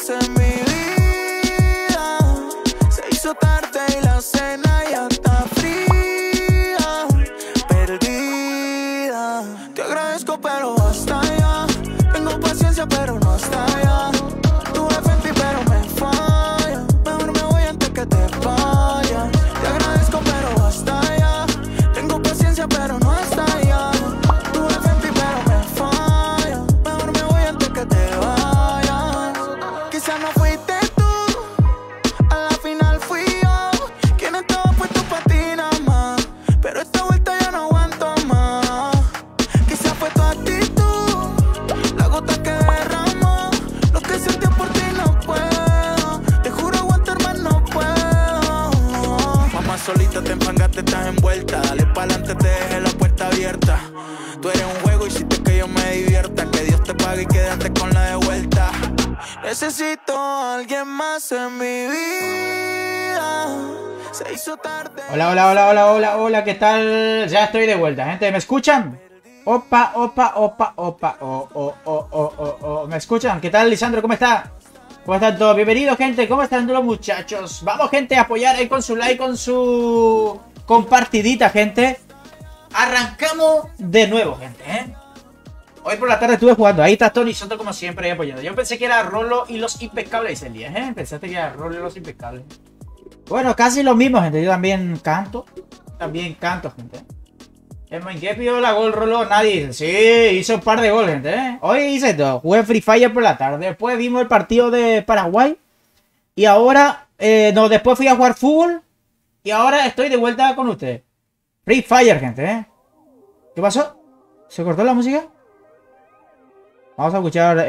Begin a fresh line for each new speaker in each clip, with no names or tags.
más en mi vida. Se hizo tarde y la cena ya está fría. Perdida. Te agradezco pero basta ya. Tengo paciencia pero no hasta allá. Tuve fe en ti pero me falla. Mejor me voy antes que te vaya. Te agradezco pero basta ya. Tengo paciencia pero no hasta allá. Tuve fe en ti pero me falla. Mejor me voy antes que te vayas. Quizás no fuiste tú, a la final fui yo. Quien estaba puesto pa' ti nada más. Pero esta vuelta ya no aguanto más. Quizás fue tu actitud, la gota que derramó. Lo que sentí por ti no puedo. Te juro aguantar más no puedo. Mamá solita te enfangaste, estás envuelta. Dale pa'lante, te dejé la puerta abierta. Tú eres un juego, hiciste que yo me divierta. Que Dios te pague y quédate con la de vuelta. Necesito a alguien más en mi vida. Se hizo tarde.
Hola, hola, hola, hola, hola, hola, ¿qué tal? Ya estoy de vuelta, gente, ¿me escuchan? Opa, opa, opa, opa, ¿me escuchan? ¿Qué tal, Lisandro? ¿Cómo está? ¿Cómo están todos? Bienvenidos, gente, ¿cómo están los muchachos? Vamos, gente, a apoyar ahí con su like, con su compartidita, gente. Arrancamos de nuevo, gente, ¿eh? Hoy por la tarde estuve jugando, ahí está Tony Soto como siempre ahí apoyando. Yo pensé que era Rolo y los impecables ese día, ¿eh? Pensaste que era Rolo y los impecables. Bueno, casi lo mismo, gente, yo también canto, gente. En qué pidió la gol Rolo, nadie dice, sí, hizo un par de goles, gente, ¿eh? Hoy hice todo, jugué Free Fire por la tarde, después vimos el partido de Paraguay. Y ahora, después fui a jugar fútbol. Y ahora estoy de vuelta con ustedes. Free Fire, gente, ¿eh? ¿Qué pasó? ¿Se cortó la música? Vamos a escuchar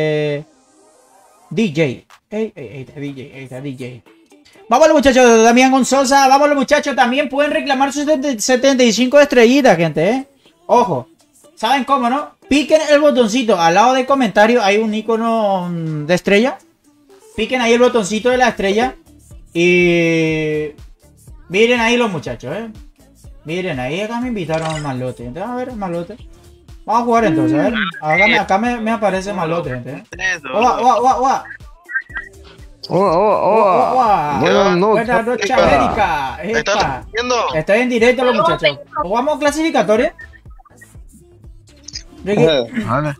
DJ. Ahí está DJ. Vámonos, muchachos, Damián Gonzosa. Vámonos, muchachos. También pueden reclamar sus 75 estrellitas, gente, ¿eh? Ojo. ¿Saben cómo, no? Piquen el botoncito. Al lado de comentario hay un icono de estrella. Piquen ahí el botoncito de la estrella. Y miren ahí los muchachos, ¿eh? Miren ahí. Acá me invitaron a un malote. Entonces, a ver, malote. Vamos a jugar entonces, a ver. Acá me aparece malote, gente, ¿eh? Buenas noches, América.
¿Estás viendo?
Estoy en directo, los muchachos. ¿Jugamos clasificatoria? Ricky.
Vale.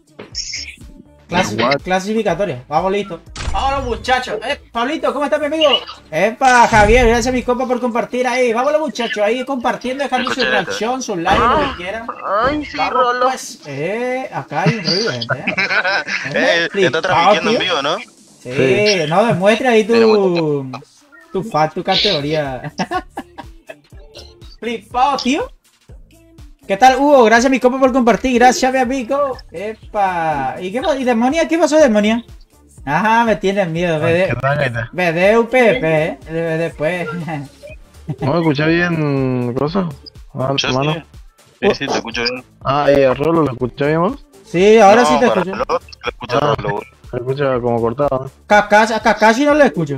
Clasificatoria. Vamos, listo. Vámonos, muchachos. Pablito, ¿cómo estás, mi amigo? Epa, Javier, gracias a mis compas por compartir ahí. Vámonos, muchachos, ahí compartiendo, dejando su reacción, su like, lo que quieran.
Ay, sí,
Vamos,
Rolo.
pues. Acá hay un ruido, gente.
Te está transmitiendo en vivo, ¿no?
Sí, no, demuestra ahí tu categoría. Flipado, tío. ¿Qué tal, Hugo? Gracias a mi compa por compartir. Gracias, mi amigo. Epa. ¿Y qué pasó? ¿Y Demonia? ¿Qué pasó, Demonia? Ajá, me tienes miedo. BDUPP, después.
¿No me escuché bien, cosa?
Hermano. Sí, te escucho bien.
¿Y a Rolo lo escuché bien vos?
Sí, ahora sí te escucho.
Lo escucho Rolo.
Se escucha como cortado, ¿no?
Kakashi no lo escucho.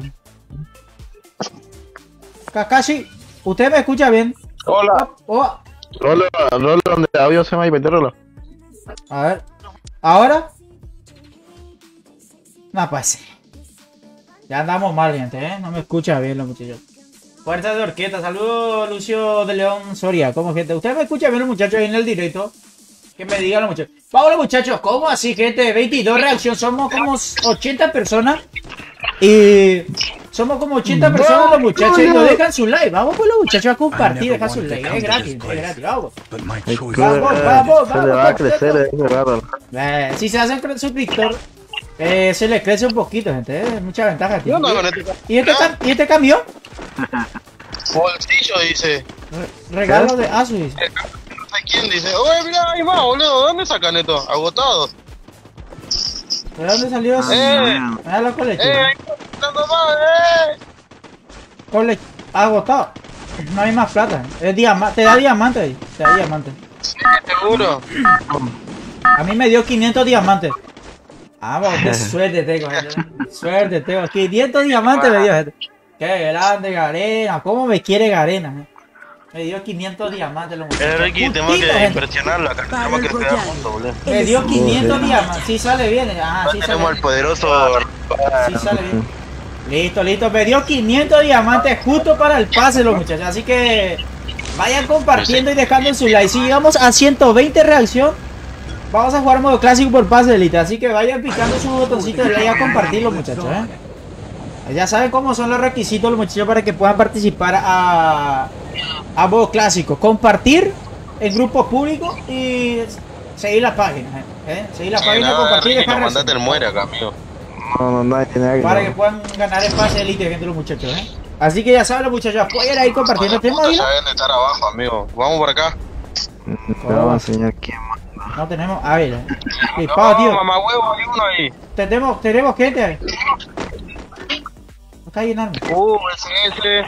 Kakashi, ¿usted me escucha bien?
Hola. Rolo, donde audio se me va a Rolo.
A ver. ¿Ahora? No, pues. Ya andamos mal, gente, ¿eh? No me escucha bien los muchachos. Fuerza de orquesta. Saludos, Lucio de León Soria. ¿Cómo, gente? ¿Usted me escucha bien los muchachos ahí en el directo? Que me digan los muchachos. Vamos, muchachos. ¿Cómo así, gente? 22 reacciones. Somos como 80 personas. Y somos como 80 personas los muchachos. Y nos dejan su like. Vamos con los muchachos a compartir. Dejan su like. Es gratis. Vamos. Vamos.
Se le va a crecer, es raro.
Si se hacen suscriptor, se le crece un poquito, gente. Mucha ventaja aquí. ¿Y este camión?
Bolsillo, dice.
Regalo de Asus.
No sé quién dice. Oye, mira, hay más, boludo. ¿Dónde sacan esto? Agotados.
¿De dónde salió eso? Ah, la colección.
Hay más,
Agotado. No hay más plata. Te da diamante ahí. Te da diamante.
Sí, seguro.
A mí me dio 500 diamantes. Vamos, qué suerte tengo, gente. Suerte tengo. 500 diamantes me dio, gente. Qué grande, Garena. ¿Cómo me quiere Garena? Me dio 500 diamantes los muchachos.
Ricky, tenemos que impresionarlo acá. Tenemos que quedar juntos, boludo.
Me dio 500 diamantes. Sí sale bien. Ah, sí
tenemos
sale.
al poderoso
Sí sale bien. Listo, listo. Me dio 500 diamantes justo para el pase, los muchachos. Así que vayan compartiendo y dejando su like. Si llegamos a 120 reacción, vamos a jugar modo clásico por pase de élite. Así que vayan picando su botoncito de like a compartir, los muchachos, Ya saben cómo son los requisitos, los muchachos, para que puedan participar a modo clásico. Compartir en grupos públicos y seguir la página, seguir la página, compartir y dejar
mandate el muere acá, amigo.
No, nadie tiene que.
Para que puedan ganar el pase de élite, gente, los muchachos, Así que ya saben, los muchachos, apoyen ahí compartiendo. ¿Tenemos águila?
Deben de estar abajo, amigo. Vamos por acá.
Te vamos a enseñar quién manda.
No tenemos águila.
No, tío. Mamá huevo, hay uno ahí.
Tenemos gente ahí. Acá hay un arma.
ese.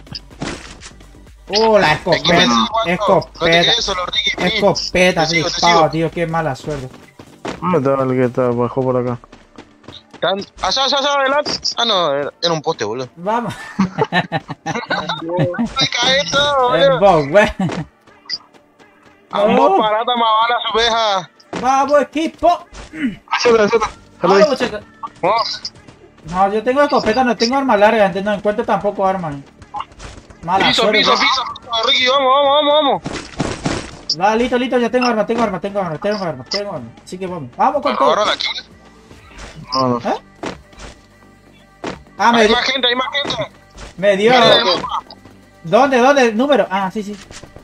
La escopeta. Escopeta, flipado, tío. Qué mala suerte.
¿Dónde estaba el que bajó por acá?
Allá, adelante. Ah, no, era un poste, boludo.
Vamos.
El
box, güey.
Vamos, parata, más bala, su oveja.
Vamos, equipo. Vamos, muchachos. No, yo tengo escopeta, no tengo arma larga, no encuentro tampoco arma. Mala suerte.
Piso. Ricky, vamos.
Va, listo, ya tengo arma. Así que vamos. Vamos con todo.
No.
Hay más gente.
Me dio. ¿Dónde? Número. Ah, sí.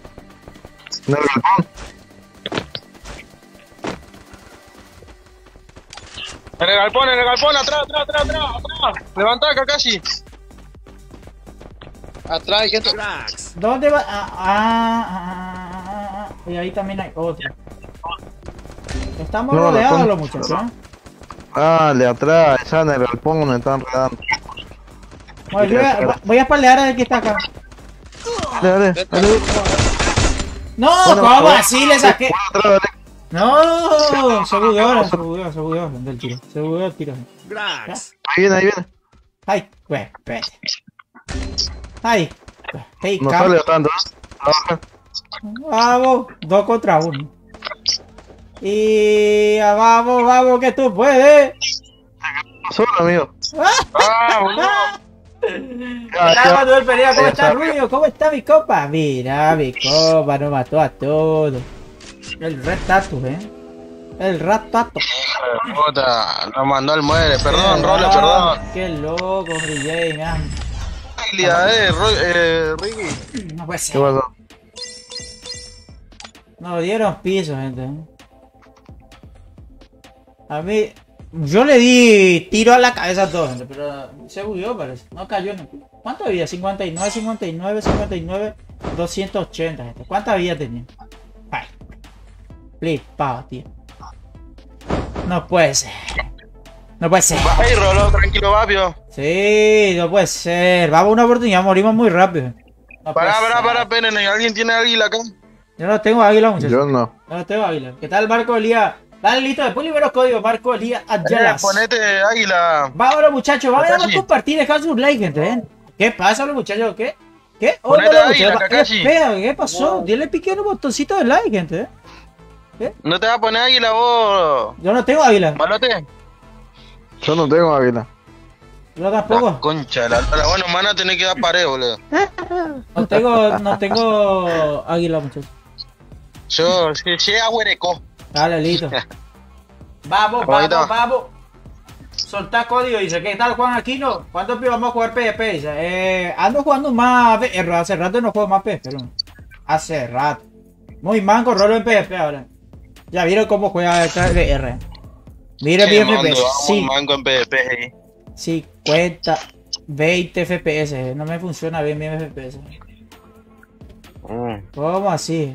En el galpón, atrás. Levantá, Kakashi. Atrás hay gente.
¿Dónde va? Y ahí también hay otro. Estamos rodeados los muchachos,
Dale, atrás, esa en el galpón donde están enredando.
Voy a palear al que está acá.
Dale.
No, ¿cómo así le saqué? No, se bugueó del tiro. Se bugueó el tiro.
Ahí viene.
Ay, güey, espérate. Ay, hey,
no sale tanto,
Vamos, 2 contra 1. Y vamos, que tú puedes.
Solo, amigo.
Manuel Pereira, ¿cómo está, Rubio? ¿Cómo está mi copa? Mira, mi copa nos mató a todos. El ratato, El ratato.
Puta, nos mandó al muere. Perdón, Rolo, perdón.
Qué loco, DJ, man.
Ricky.
No puede ser.
¿Qué pasó?
Nos dieron piso, gente. A mí, yo le di tiro a la cabeza a todos, gente, pero se bugueó, parece. No cayó. ¿Cuánto había? 59, 280, gente. ¿Cuánta vida tenía? Ay, flipado, tío. No puede ser.
Ahí, Rolo, tranquilo, papio.
Sí, no puede ser. Vamos, una oportunidad, morimos muy rápido. No
para, Penen. ¿Alguien tiene águila acá?
Yo no tengo águila, muchachos.
Yo no.
Yo no tengo águila. ¿Qué tal, Marco Elías? Dale, listo, después libero los códigos, Marco Elías Ayala.
Ponete águila.
Vámonos, muchachos, vamos a compartir, dejar sus likes, gente, ¿Qué pasa, los muchachos? ¿Qué?
Ponete águila, Kakashi.
¿Qué pasó? Dile pique en un botoncito de like, gente, ¿Qué?
¿No te vas a poner águila vos?
Yo no tengo águila.
¿Malote?
Yo no tengo águila.
Yo tampoco.
La concha, bueno, van a tener que dar pared, boludo.
No tengo águila, muchachos.
Yo, si agüereco.
Dale, listo. Vamos. Soltá código, dice. ¿Qué tal, Juan Aquino? ¿Cuánto vamos a jugar PvP? Dice, ando jugando más VR. Hace rato no juego más PvP, ¿no? Hace rato. Muy manco, Rolo en PvP ahora. Ya vieron cómo juega el VR. Mira mi FPS. Sí.
Manco en PvP.
50, 20 FPS. No me funciona bien mi FPS. ¿Cómo así?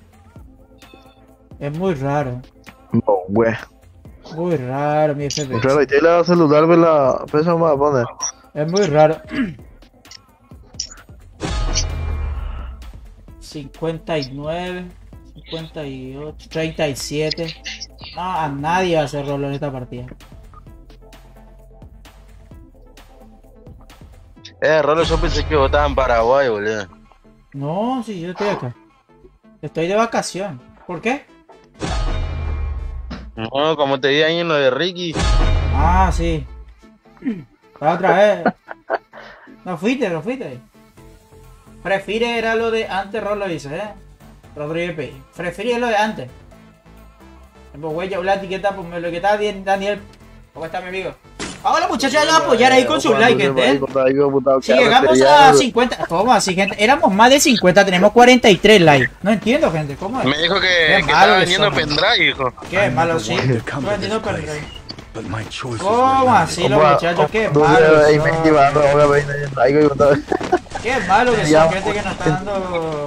Es muy raro.
No, güey.
Muy raro mi FPS.
Claro, y te la celular, ve la pesa más a poner.
Es muy raro. 59, 58, 37. No, a nadie va a hacer rolo en esta partida.
Rolo, yo pensé que vos estabas en Paraguay, boludo.
No, sí, yo estoy acá. Estoy de vacación. ¿Por qué?
No, como te vi ahí en lo de Ricky.
Ah, sí. Otra vez. No fuiste, no fuiste. Prefiere era lo de antes, Rolo dice, Rodríguez P. Prefiere lo de antes. Pues voy a hablar la etiqueta, pues lo que está bien, Daniel. ¿Cómo está mi amigo? Ahora muchachos, ya lo voy a apoyar ahí con su like, gente. Si llegamos a 50, ¿cómo así, gente? Éramos más de 50, tenemos 43 likes. No entiendo, gente, ¿cómo es?
Me dijo que estaba vendiendo pendrive, hijo.
Qué malo, sí. Estoy vendiendo pendrive. ¿Cómo así los muchachos? Qué malo. Qué malo que son gente que nos está dando.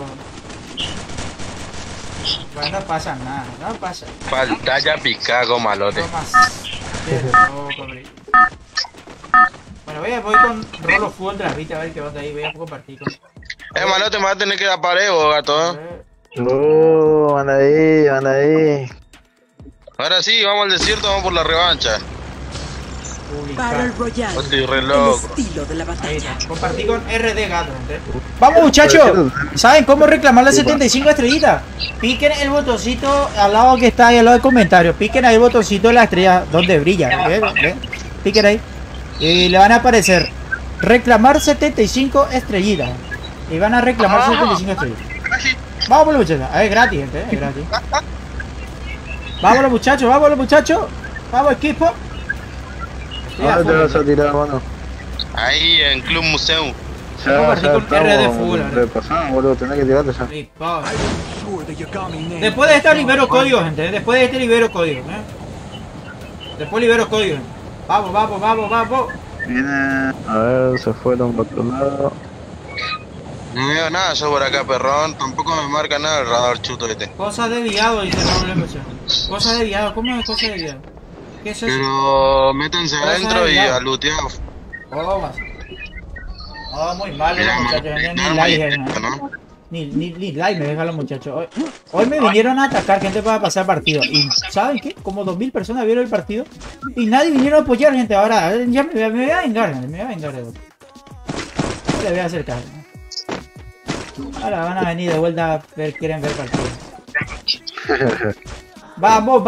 Bueno, no pasa nada, no pasa.
Pantalla picado, malote.
Qué loco, bro. Bueno, voy con Rolo Full otra vez, a ver qué onda ahí, voy a compartir con...
Malote, me va a tener que dar parejo, gato.
Van ahí, van ahí.
Ahora sí, vamos al desierto, vamos por la revancha.
Battle Royale.
Estoy re
El
loco.
estilo de la batalla.
Compartí con RD Gato, gente. Vamos muchachos, ¿saben cómo reclamar las 75 estrellitas? Piquen el botoncito al lado que está ahí, al lado del comentario. Piquen ahí el botoncito de la estrella donde brilla. ¿Ven? Piquen ahí. Y le van a aparecer reclamar 75 estrellitas. Y van a reclamar 75 estrellitas. Vamos muchachos, es gratis, gente, es gratis. Vámonos muchachos. Vamos equipo.
Ahora te vas a tirar, mano.
Ahí en Club Museo.
Compartí con RD Full.
Repasamos, boludo, tenés que tirarte ya.
Después de este libero código, gente. Después de este libero código, Después libero código. Vamos.
Viene, a ver, se fueron por otro lado.
No veo nada yo por acá, perrón. Tampoco me marca nada el radar chuto este.
Cosa de viado, dice Raúl Lemberson. Cosa de viado, ¿cómo es cosa de viado? ¿Qué es eso?
Pero métanse
Cosa
adentro
de
y
viado.
a lootear.
Oh, muy mal,
Mira,
muchachos. Ni
no,
like,
¿no?
ni like me dejan los muchachos. Hoy me vinieron a atacar gente para pasar partido. Y ¿saben qué? Como 2000 personas vieron el partido. Y nadie vinieron a apoyar, gente. Ahora ya me voy a vengar, gente. Me voy a vengar de otro. No le voy a hacer caso. Ahora van a venir de vuelta a ver, quieren ver partido. Vamos.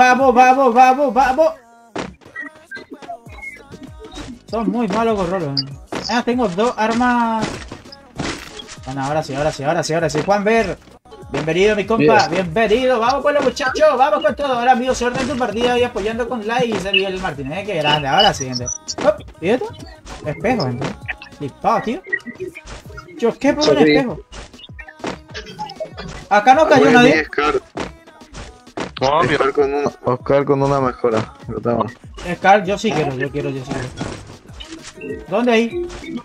Son muy malos gorrolos. Tengo 2 armas. Bueno, ahora sí. Juan Ver. Bienvenido, mi compa. Bienvenido. Vamos con los muchachos. Vamos con todo. Ahora, amigos, suerte en tu partida y apoyando con like y servir el Martínez. Qué grande. Ahora sí, gente. ¿Y esto? Espejo, gente. Flipado, tío. Yo, ¿qué por un espejo? Acá no cayó nadie.
Oscar con una mejora.
Scar, yo sí quiero. ¿Dónde ahí?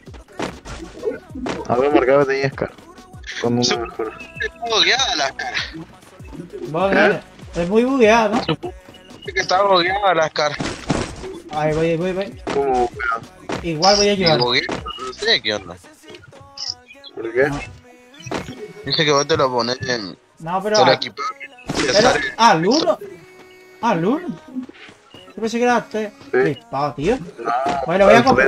Algo marcado tenía Scar. Con una mejora.
Está bugueada la cara.
Vos, dale. Es muy bugueado, ¿no?
Que está bugueada la cara.
Ahí voy.
¿Cómo?
Igual voy a ayudar.
No sé qué onda.
¿Por qué?
No.
Dice que vos te lo pones en.
No, pero.
Te lo equipas.
¿Al uno? ¿Al uno? Yo pensé que era usted. Flipado, tío. Bueno, voy a comprar.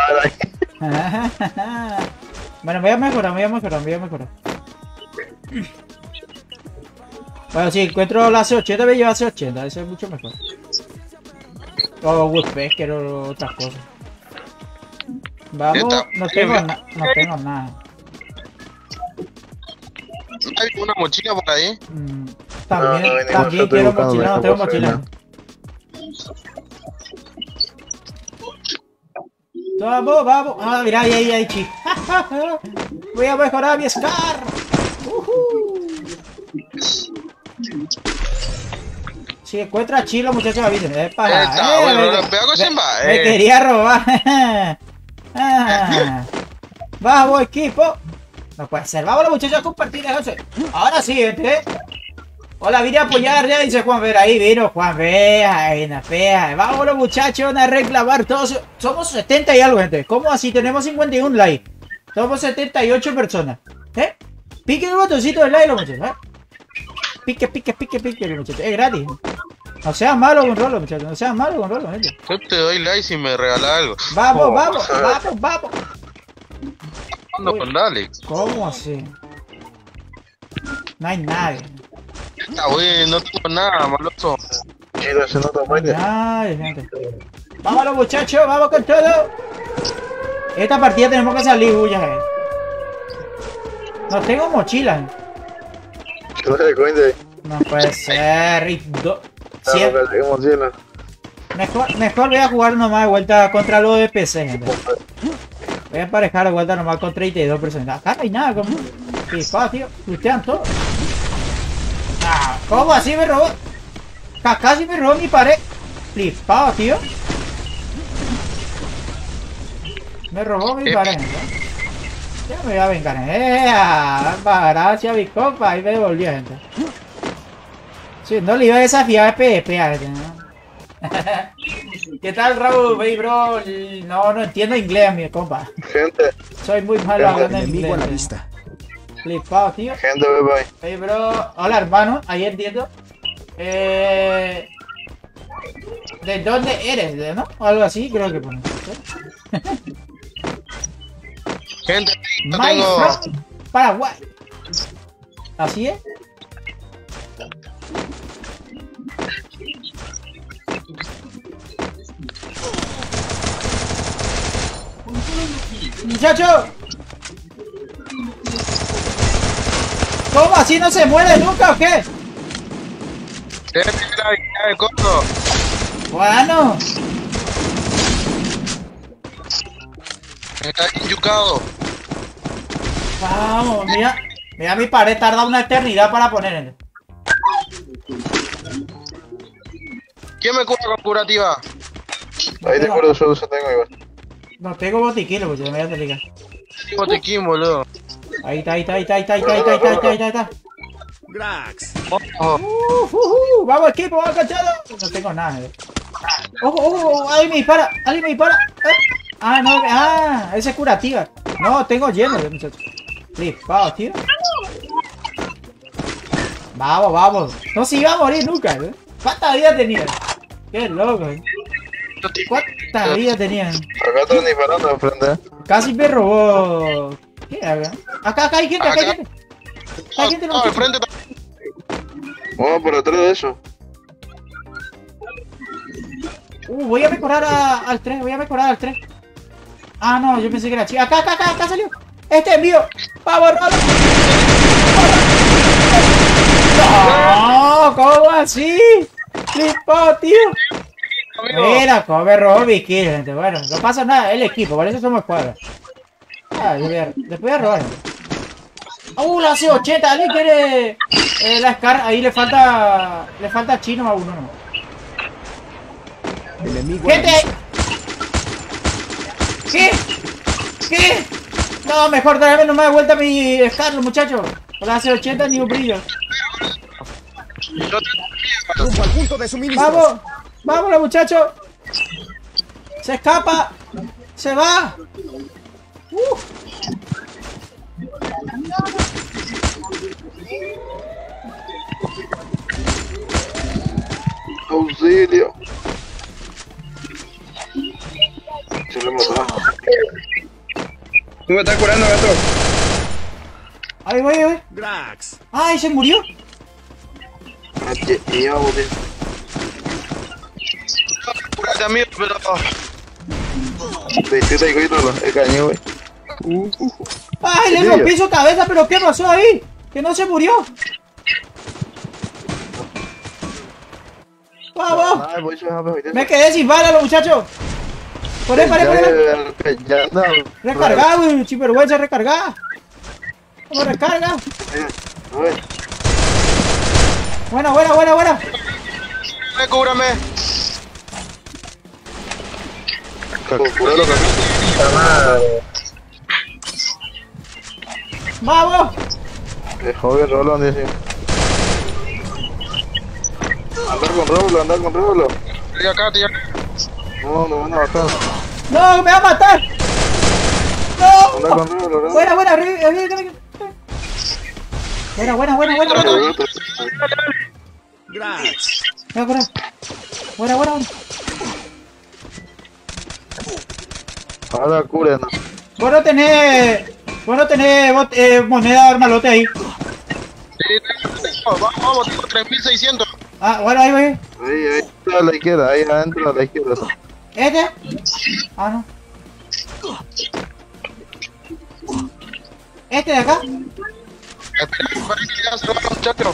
Bueno, voy a mejorar. Bueno, si encuentro la C80, voy a llevar C80, eso es mucho mejor. O Woodpecker o otras cosas. Vamos, no tengo nada.
¿Hay una mochila por ahí?
También quiero mochila, no tengo mochila. Vamos. Ah, mira, ahí, chico. Voy a mejorar mi Scar. Si encuentras chilo, muchachos, avisen. Me quería robar. Vamos, equipo. No puede ser. Vamos, muchachos, a compartir. Ahora sí, gente. Hola, vine a apoyar, ya dice Juan Ver. Ahí vino Juan Ver. Ahí, una fea. Vámonos, muchachos, a reclamar todos. Somos 70 y algo, gente. ¿Cómo así? Tenemos 51 likes. Somos 78 personas. Pique el botoncito del like, los muchachos. Pique, muchachos. Es gratis. No seas malo con Rolo, muchachos. No seas malo con Rolo, gente.
Yo te doy like si me regala algo.
Vamos.
Ando con Alex.
¿Cómo así? No hay nadie.
Está bueno, no tengo nada, maloso.
Chilo, se nota muerte.
Ay, gente. Vámonos, muchachos, vamos con todo. Esta partida tenemos que salir, huyas, No tengo mochila. No puede ser, Mejor voy a jugar nomás de vuelta contra los de PC, gente. Voy a emparejar de vuelta nomás con 32 personas. Acá no hay nada, como. Flipado, tío. Lutean todo. Ah, ¿cómo así me robó? Casi me robó mi pared. Flipado, tío. Me robó mi pared, ¿no? Ya me voy a vengar. Gracias, mi compa. Ahí me devolvió, gente. Sí, no le iba a desafiar a PvP, ¿no? ¿Qué tal, Raúl? Baby, bro. No entiendo inglés, mi compa.
Gente.
Soy muy malo hablando en inglés. Flipado, tío.
Gente, bye.
Baby, bro. Hola, hermano. Ahí entiendo. ¿De dónde eres? ¿No? O algo así, creo que pone.
Gente, no
My
tengo...
from Paraguay. ¿Así es? ¡Muchacho! ¿Cómo así no se muere nunca o qué?
Tiene la habilidad de corto.
Bueno.
Está enyucado.
Vamos, mira. Mira, mi pared tarda una eternidad para poner.
¿Quién me cura con curativa?
Ahí te acuerdo, yo tengo igual.
No tengo botiquín, pues yo me voy a explicar.
Sí, botiquín, boludo.
Ahí está.
Grax.
Vamos equipo, vamos cachado. No tengo nada. Ojo, alguien me dispara. Ah, no, esa es curativa. No, tengo lleno de muchachos. Flipado, tío. Vamos. No se iba a morir nunca, ¿eh? ¿Cuántas vidas tenían? Qué loco, ¿eh? ¿Cuántas vidas tenían?
Acá están disparando enfrente.
Casi me robó. ¿Qué haga? Acá hay gente, acá hay gente. Hay gente
No, al frente.
Vamos por atrás de eso.
Voy a mejorar al 3, Ah, no, yo pensé que era chica. Acá salió. Este es mío. Vamos, Rolo. No, ¿cómo así? Flipó, tío. Mira, come Robby, gente. Bueno, no pasa nada, el equipo, por eso somos cuadros. Después voy a robar. La C80, ¿alguien quiere la Scar? Ahí le falta chino a uno, ¿no? ¡Gente! ¿Qué? No, mejor darme nomás de vuelta mi Scar, muchachos. Con la C80 ni un brillo.
Rumbo al punto de suministro.
¡Vámonos, muchachos! ¡Se escapa! ¡Se va!
Auxilio. Se lo mató.
Tú me estás curando, gato.
Ahí voy.
Grax.
¡Ay, se murió!
Curate a mí, pero...
¡Ay, le rompí su cabeza! ¿Pero qué pasó ahí? ¡Que no se murió! ¡Vamos! Me quedé sin balas, los muchachos. Por ahí. Recargá, güey, chivergüenza, recargá. ¿Cómo recarga? Buena.
Cúbrame.
¡Vamos!
Joder, Rolón, dice. Andar con Rolo.
Estoy acá, tío.
No, me van a matar.
¡No, me va a matar! ¡No!
Andar con Rolo, ¿no?
Buena.
Grax.
Buena.
Ahora cura, no.
Vos no tenés moneda de armalote ahí.
Sí, vamos, tengo 3600.
Ah, bueno, ahí voy.
Ahí está a la izquierda, ahí adentro a la izquierda.
¿Este? Ah, no. ¿Este de acá?
Espera que ya se va, muchachos.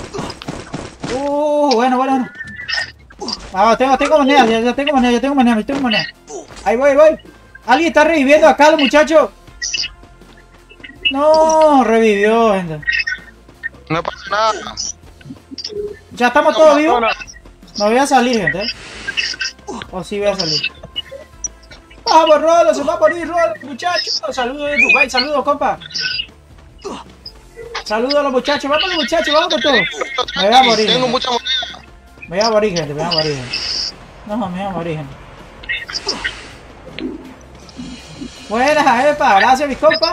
Bueno. Ah, tengo monedas, ya tengo monedas. Ahí voy. Alguien está reviviendo acá, los muchachos. No, revivió, gente.
No pasa nada.
Ya estamos todos vivos. No voy a salir, gente. O sí voy a salir. Vamos, Rolo, se va a morir, Rolo, muchachos. Saludos de Dubai, saludos, compa. Saludos a los muchachos, vamos con todos. Me voy a morir.
Tengo
Gente.
mucha moneda.
Me voy a morir, gente, No, me voy a morir, gente. Buenas, epa, gracias, mis compas.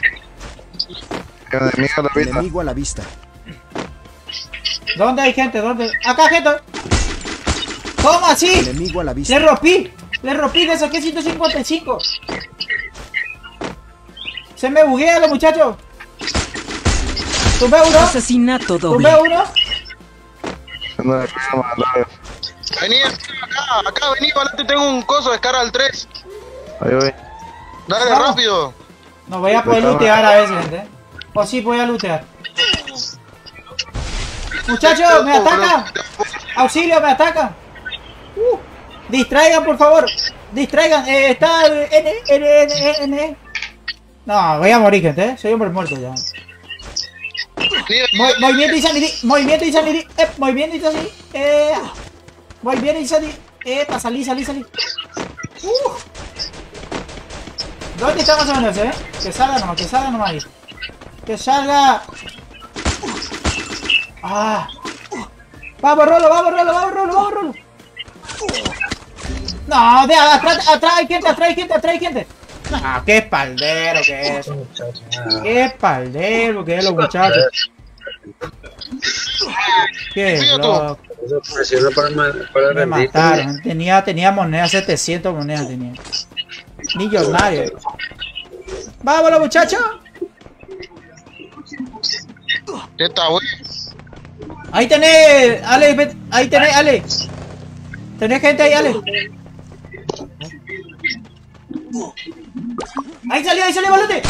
Enemigo a la vista.
¿Dónde hay gente? ¿Dónde? Acá, gente. ¿Cómo así?
Enemigo a la vista.
Le rompí, le saqué 155. Se me buguea, los muchachos. Tumbé uno.
Asesinato doble.
Vení acá, vení, adelante tengo un coso de Scar al 3.
Ahí voy.
Dale,
Vamos.
rápido.
No voy a poder lootear a veces, gente. O sí voy a lootear. Muchachos, me atacan. Auxilio, me atacan. Distraigan, por favor. Distraigan. Está N. No, voy a morir, gente. Soy hombre muerto ya. Movimiento insanity. Movimiento insanity. Para salir. ¿Dónde está más o menos, Que salga nomás ahí. Que salga. Ah. Vamos, Rolo. No, atrás hay gente. Ah, qué espaldero que es. Qué espaldero que es, los muchachos. Qué loco. Me mataron. Tenía monedas, 700 monedas tenía. Millonario. ¡Vámonos, muchachos!
¿Qué está, güey?
Ahí tenés, Ale. Tenés gente ahí, Ale. Ahí salió, balote.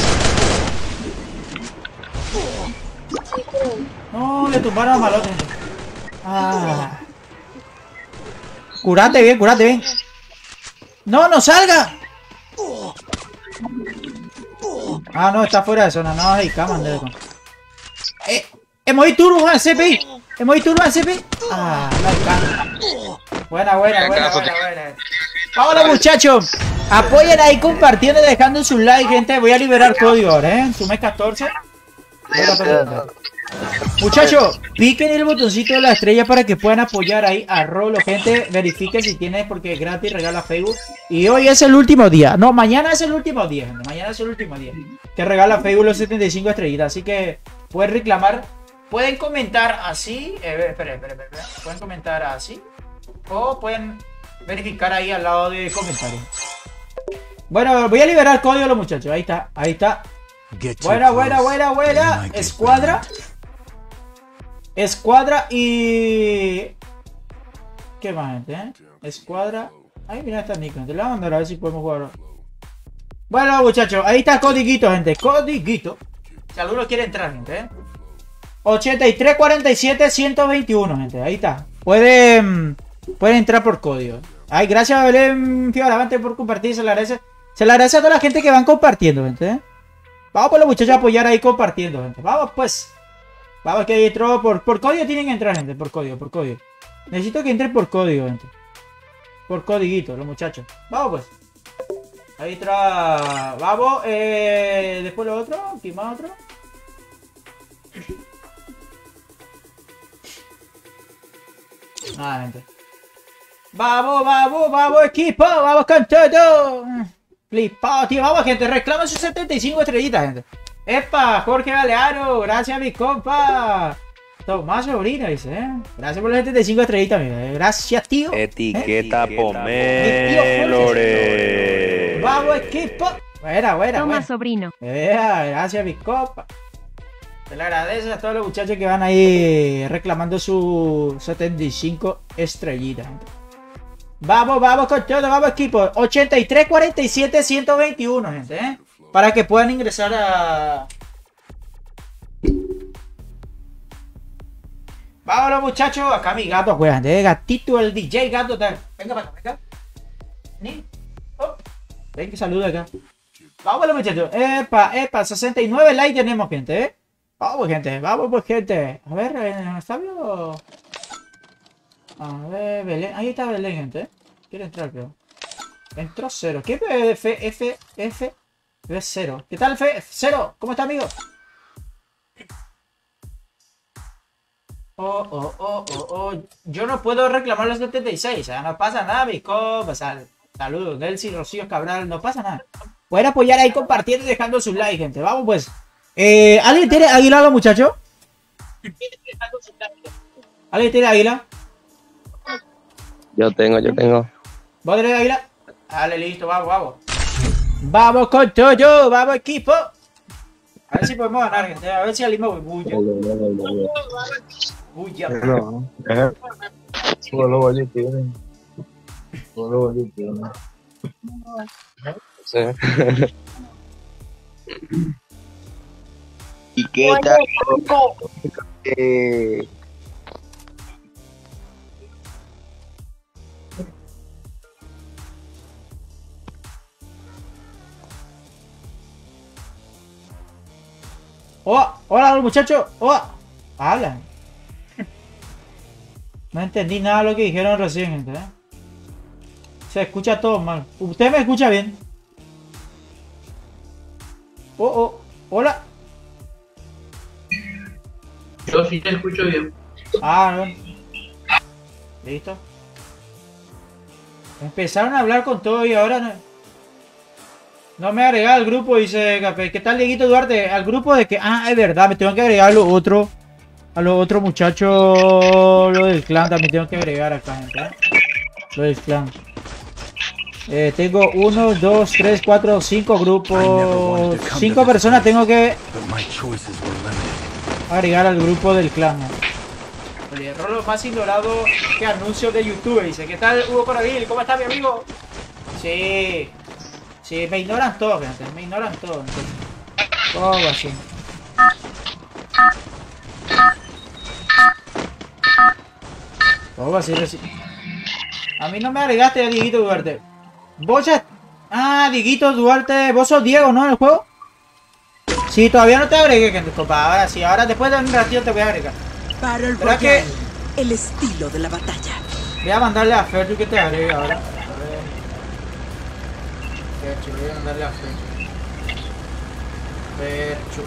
No, le tumbaron a malote. Ah. Curate bien. No salga. Ah, no, está fuera de zona. No, hay camas de hemos ido turbo en CPI. Ah, no hay camas. Buena. Vámonos, muchachos. Apoyen ahí compartiendo y dejando su like, gente. Voy a liberar código ahora, Su mes 14. Muchachos, piquen el botoncito de la estrella para que puedan apoyar ahí a Rolo, gente. Verifiquen si tienes, porque es gratis, regala Facebook. Y hoy es el último día. No, mañana es el último día, gente. Mañana es el último día que regala Facebook los 75 estrellitas. Así que pueden reclamar. Pueden comentar así. Espera. Pueden comentar así. O pueden verificar ahí al lado de comentarios. Bueno, voy a liberar código a los muchachos. Ahí está. Buena. Escuadra y... ¿Qué más, gente, Escuadra. Ay, mira esta Nico. Te la voy a mandar a ver si podemos jugar. Bueno, muchachos, ahí está codiguito, gente. Codiguito. Si alguno quiere entrar, gente, 8347-121, gente. Ahí está. Pueden entrar por código. Ay, gracias a Belén Fioravante por compartir. Se le agradece a toda la gente que van compartiendo, gente, Vamos por los muchachos a apoyar ahí compartiendo, gente. Vamos, pues. Vamos, que ahí entró por código. Tienen que entrar, gente. Por código. Necesito que entren por código, gente. Por codiguito, los muchachos. Vamos, pues. Ahí entra. Vamos. Después lo otro. Aquí más otro. Gente. Vamos, equipo. Vamos con todo. Flipado, tío. Vamos, gente. Reclama sus 75 estrellitas, gente. Epa, Jorge Galeano. Gracias, mi compa. Tomás Sobrino, dice, Gracias por los 75 estrellitas, amigo. Gracias, tío.
Etiqueta Pomélore.
Vamos, equipo. Buena.
Tomás Sobrino.
Gracias, mi compa. Se le agradece a todos los muchachos que van ahí reclamando sus 75 estrellitas, gente. Vamos, vamos con todo, vamos equipo. 83, 47, 121, gente, ¿eh? Para que puedan ingresar a... Vámonos, muchachos. Acá mi gato juega, gente, gatito, el DJ gato. Venga para acá, venga. Ni. Oh. Ven que saluda acá. Vámonos, muchachos. Epa, 69 likes tenemos, gente, ¿eh? Vamos, gente, vamos, pues, gente. A ver, ¿está viendo? A ver, Belén. Ahí está Belén, gente, ¿eh? Quiere entrar, creo. Entró 0. ¿Qué F? 0. ¿Qué tal, F? 0. ¿Cómo está, amigo? Yo no puedo reclamar los 76. O sea, no pasa nada, mis compas. Saludos, Delcy, Rocío Cabral. No pasa nada. Pueden apoyar ahí compartiendo y dejando su like, gente. Vamos, pues. ¿Alguien tiene águila, muchacho? ¿Alguien tiene águila?
Yo tengo.
¿Vos tenés águila? Dale, listo, vamos. Vamos con todo, vamos equipo. A ver si podemos ganar, gente. A ver si salimos bulla. Bulla.
¿Y qué tal?
Hola, muchachos. Hablan. No entendí nada de lo que dijeron recién, gente, ¿eh? Se escucha todo mal. ¿Usted me escucha bien? Hola.
Yo sí te escucho bien.
Bueno. Listo. Empezaron a hablar con todo y ahora no me agregar al grupo, dice Capé. ¿Qué tal, Dieguito Duarte? Al grupo de que... es verdad, me tengo que agregar a los otros muchachos. Lo del clan también tengo que agregar acá, gente, ¿eh? Lo del clan. Tengo 1, 2, 3, 4, 5 grupos. 5 personas tengo que agregar al grupo del clan. El error lo más ignorado que anuncios de YouTube. Dice, ¿qué tal, Hugo Coradil? ¿Cómo está, mi amigo? Sí, me ignoran todos, gente. Me ignoran todos. Todo así. Todo así. A mí no me agregaste a Dieguito Duarte. Vos ya... Dieguito Duarte. Vos sos Diego, ¿no? En el juego. Sí, todavía no te agregué, gente, compa. Ahora sí, ahora después de un ratito te voy a agregar.
Para el Royal, el estilo de la batalla.
Voy a mandarle a Ferchu que te agregue ahora. Voy a mandarle a Ferchu.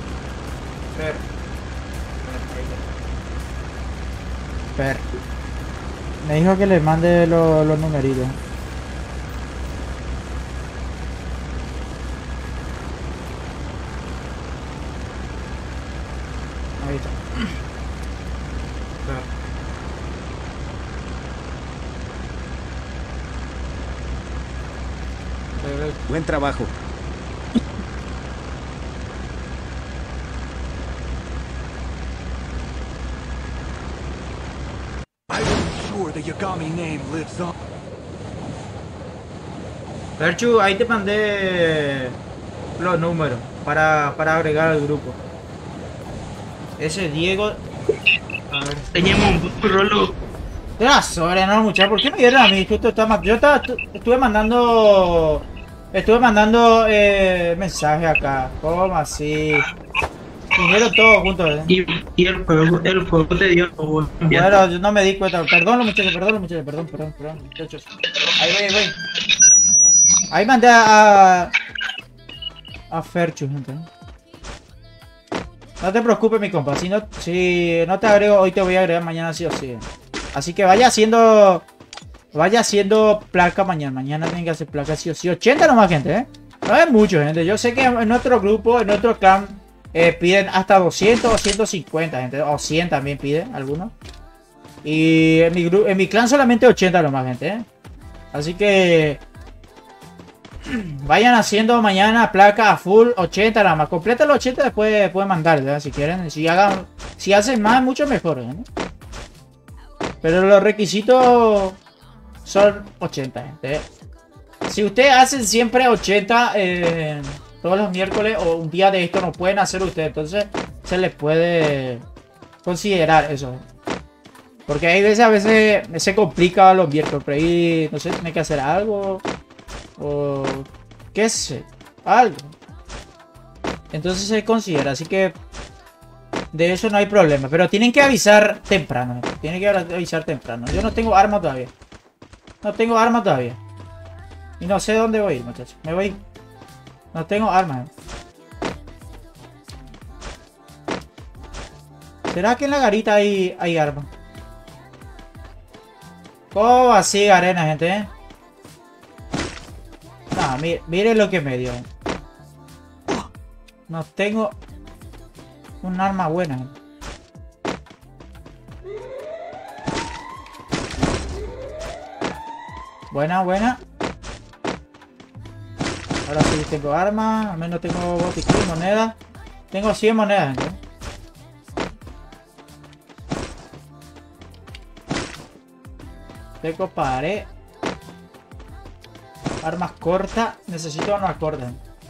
Fer. Me dijo que le mande los numeritos. Ahí está.
Buen trabajo.
Perchu, ahí te mandé los números para agregar al grupo. Ese Diego. A ver.
Teníamos un rolo.
Te la sobre, no, muchachos. ¿Por qué me dieron a mí? Yo estuve mandando mensajes acá. ¿Cómo así? Vinieron todos juntos, ¿eh?
Y el juego te dio.
Bueno, yo no me di cuenta. Perdón, muchachos, perdón, muchachos. Ahí voy. Ahí mandé a Ferchu, gente. No te preocupes, mi compa. Si no te agrego, hoy te voy a agregar mañana sí o sí. Así que vaya haciendo placa mañana. Mañana tienen que hacer placa sí o sí. 80 nomás, gente, ¿eh? No es mucho, gente. Yo sé que en nuestro grupo, en nuestro clan, piden hasta 200 o 150, gente. O 100 también piden algunos. Y en mi clan solamente 80 nomás, gente, ¿eh? Así que vayan haciendo mañana placa a full 80 nada más. Completa los 80, después pueden mandar, ¿verdad? Si quieren. Si hacen más, mucho mejor, ¿eh? Pero los requisitos son 80, gente. Si ustedes hacen siempre 80 todos los miércoles o un día de esto no pueden hacer ustedes, entonces se les puede considerar eso. Porque hay veces, a veces se complica los miércoles, por ahí, no sé, tiene que hacer algo o qué sé, algo. Entonces se considera, así que de eso no hay problema. Pero tienen que avisar temprano. Tienen que avisar temprano. Yo no tengo arma todavía. No tengo arma todavía. Y no sé dónde voy, muchachos. Me voy. No tengo arma. ¿Será que en la garita hay arma? ¿Cómo así, arena, gente? No, miren lo que me dio. No tengo un arma buena. Buena, buena. Ahora sí tengo arma. Al menos tengo botiquín, moneda. Tengo 100 monedas, gente. Tengo pared. Armas cortas. Necesito armas cortas.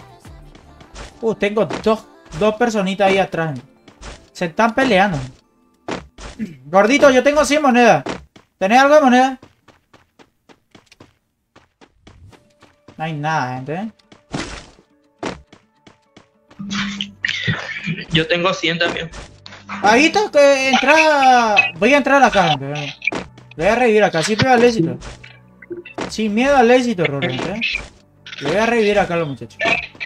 Tengo dos personitas ahí atrás. Se están peleando. Gordito, yo tengo 100 monedas. ¿Tenés algo de moneda? No hay nada, gente.
Yo tengo 100 también.
Ahí está que entra. Voy a entrar acá, gente. Le voy a revivir acá. Sin miedo al éxito. Sin miedo al éxito, Rolante. Le voy a revivir acá a los muchachos.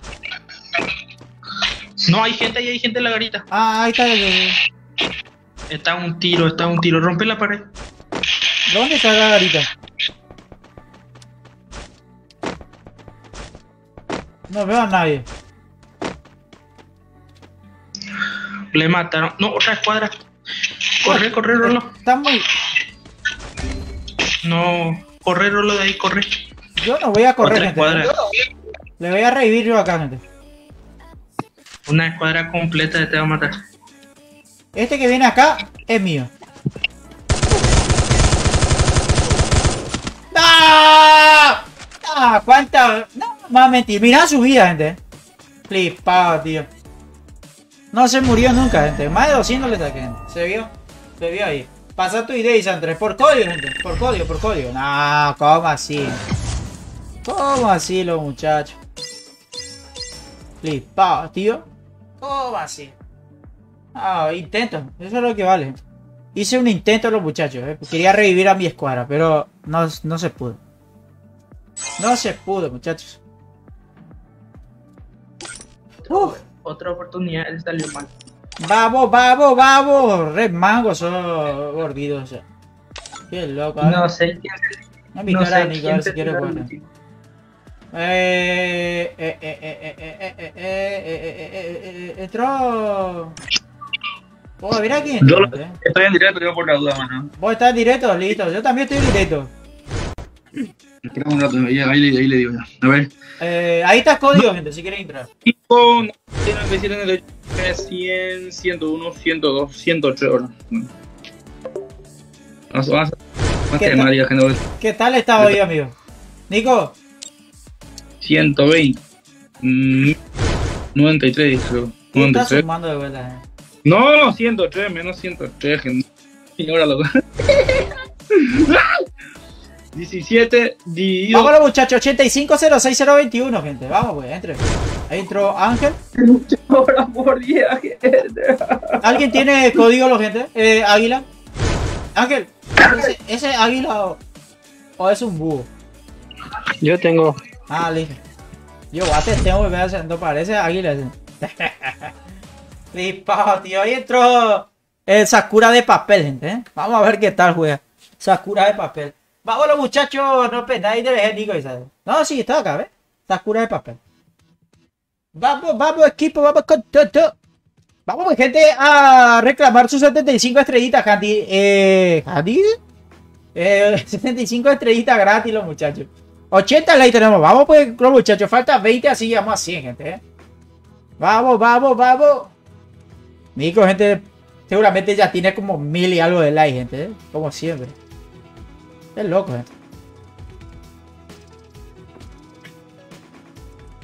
No, hay gente ahí, hay gente en la garita.
Ah, ahí está.
Está un tiro, rompe la pared.
¿Dónde está la garita? No veo a nadie.
Le mataron. No, otra escuadra. Corre, Rolo.
Está muy...
No, corre, Rolo, de ahí, corre.
Yo no voy a correr,
Otra
gente.
escuadra.
Le voy a revivir yo acá, gente.
Una escuadra completa te va a matar.
Este que viene acá es mío. ¡Ah! ¡Ah! ¿Cuánta? No, más mentir. Mirá su vida, gente. Flipado, tío. No se murió nunca, gente. Más de 200 le saqué, gente. ¿Se vio? Se vio ahí. Pasa tu idea, Isandre. Por código, gente. Por código. No, ¿cómo así? ¿Cómo así, los muchachos? Flipado, tío. ¿Cómo así? Ah, intento. Eso es lo que vale. Hice un intento, los muchachos. Quería revivir a mi escuadra, pero no se pudo. No se pudo, muchachos.
Otra oportunidad salió mal.
Vamos. Red Mango, son gorditos. O sea. Qué loco.
No sé quién
No me cara, Nico, a ver si quiere jugar. Entró. Oh, mira quién.
Yo estoy en directo, yo por la duda, mano.
¿Vos estás en directo? Listo. Yo también estoy en directo.
Espera un rato, ahí le digo ya. A ver.
Ahí está el código, gente, si quieren entrar.
Tienen que decir en el 100, 101, 102, 108 horas. Vamos a quemar ya, gente.
¿Qué tal está hoy, amigo? Nico.
120. 93, creo.
¿Qué estás
93.
sumando de vuelta?
No, 103, menos 103, gente. Y ahora loco. 17 dividido.
Vámonos, muchachos, 850621, gente. Vamos, pues, entre. Ahí entró Ángel.
Ahora por día, gente.
¿Alguien tiene código, lo gente? Águila. Ángel, ¿ese águila o es un búho?
Yo tengo.
Ah, listo. Yo tengo que ver haciendo parece águila. Flipado, tío. Ahí entró el Sakura de papel, gente. Vamos a ver qué tal juega. Sakura de papel. Vamos, los muchachos, no pendáis de Nico. No, sí, está acá, ¿ves? Sakura de papel. Vamos, equipo, vamos con todo. Vamos, gente, a reclamar sus 75 estrellitas, Handy. ¿Handy? 75 estrellitas gratis, los muchachos. 80 likes tenemos. Vamos, pues, los muchachos. Falta 20, así llegamos a 100, gente. Vamos. Nico, gente, seguramente ya tiene como 1000 y algo de likes, gente. Como siempre. Es loco, gente.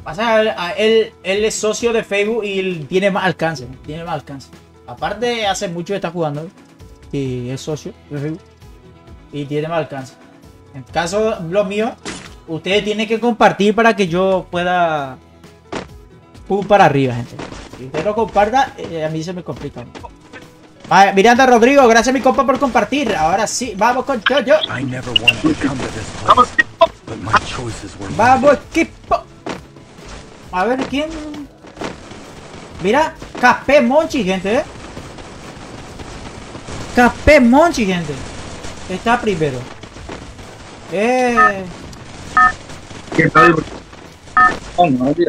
Pasa, él es socio de Facebook y tiene más alcance. Tiene más alcance. Aparte, hace mucho que está jugando. Y es socio de Facebook. Y tiene más alcance. En caso lo mío, ustedes tienen que compartir para que yo pueda... para arriba, gente. Si usted lo comparta, a mí se me complica. Vale, Miranda Rodrigo, gracias mi compa por compartir. Ahora sí, vamos con Choyo. Vamos, equipo. A ver, ¿quién? Mira, KP Monchi, gente, KP Monchi, gente. Está primero.
¿Qué tal? Oh, no, tío.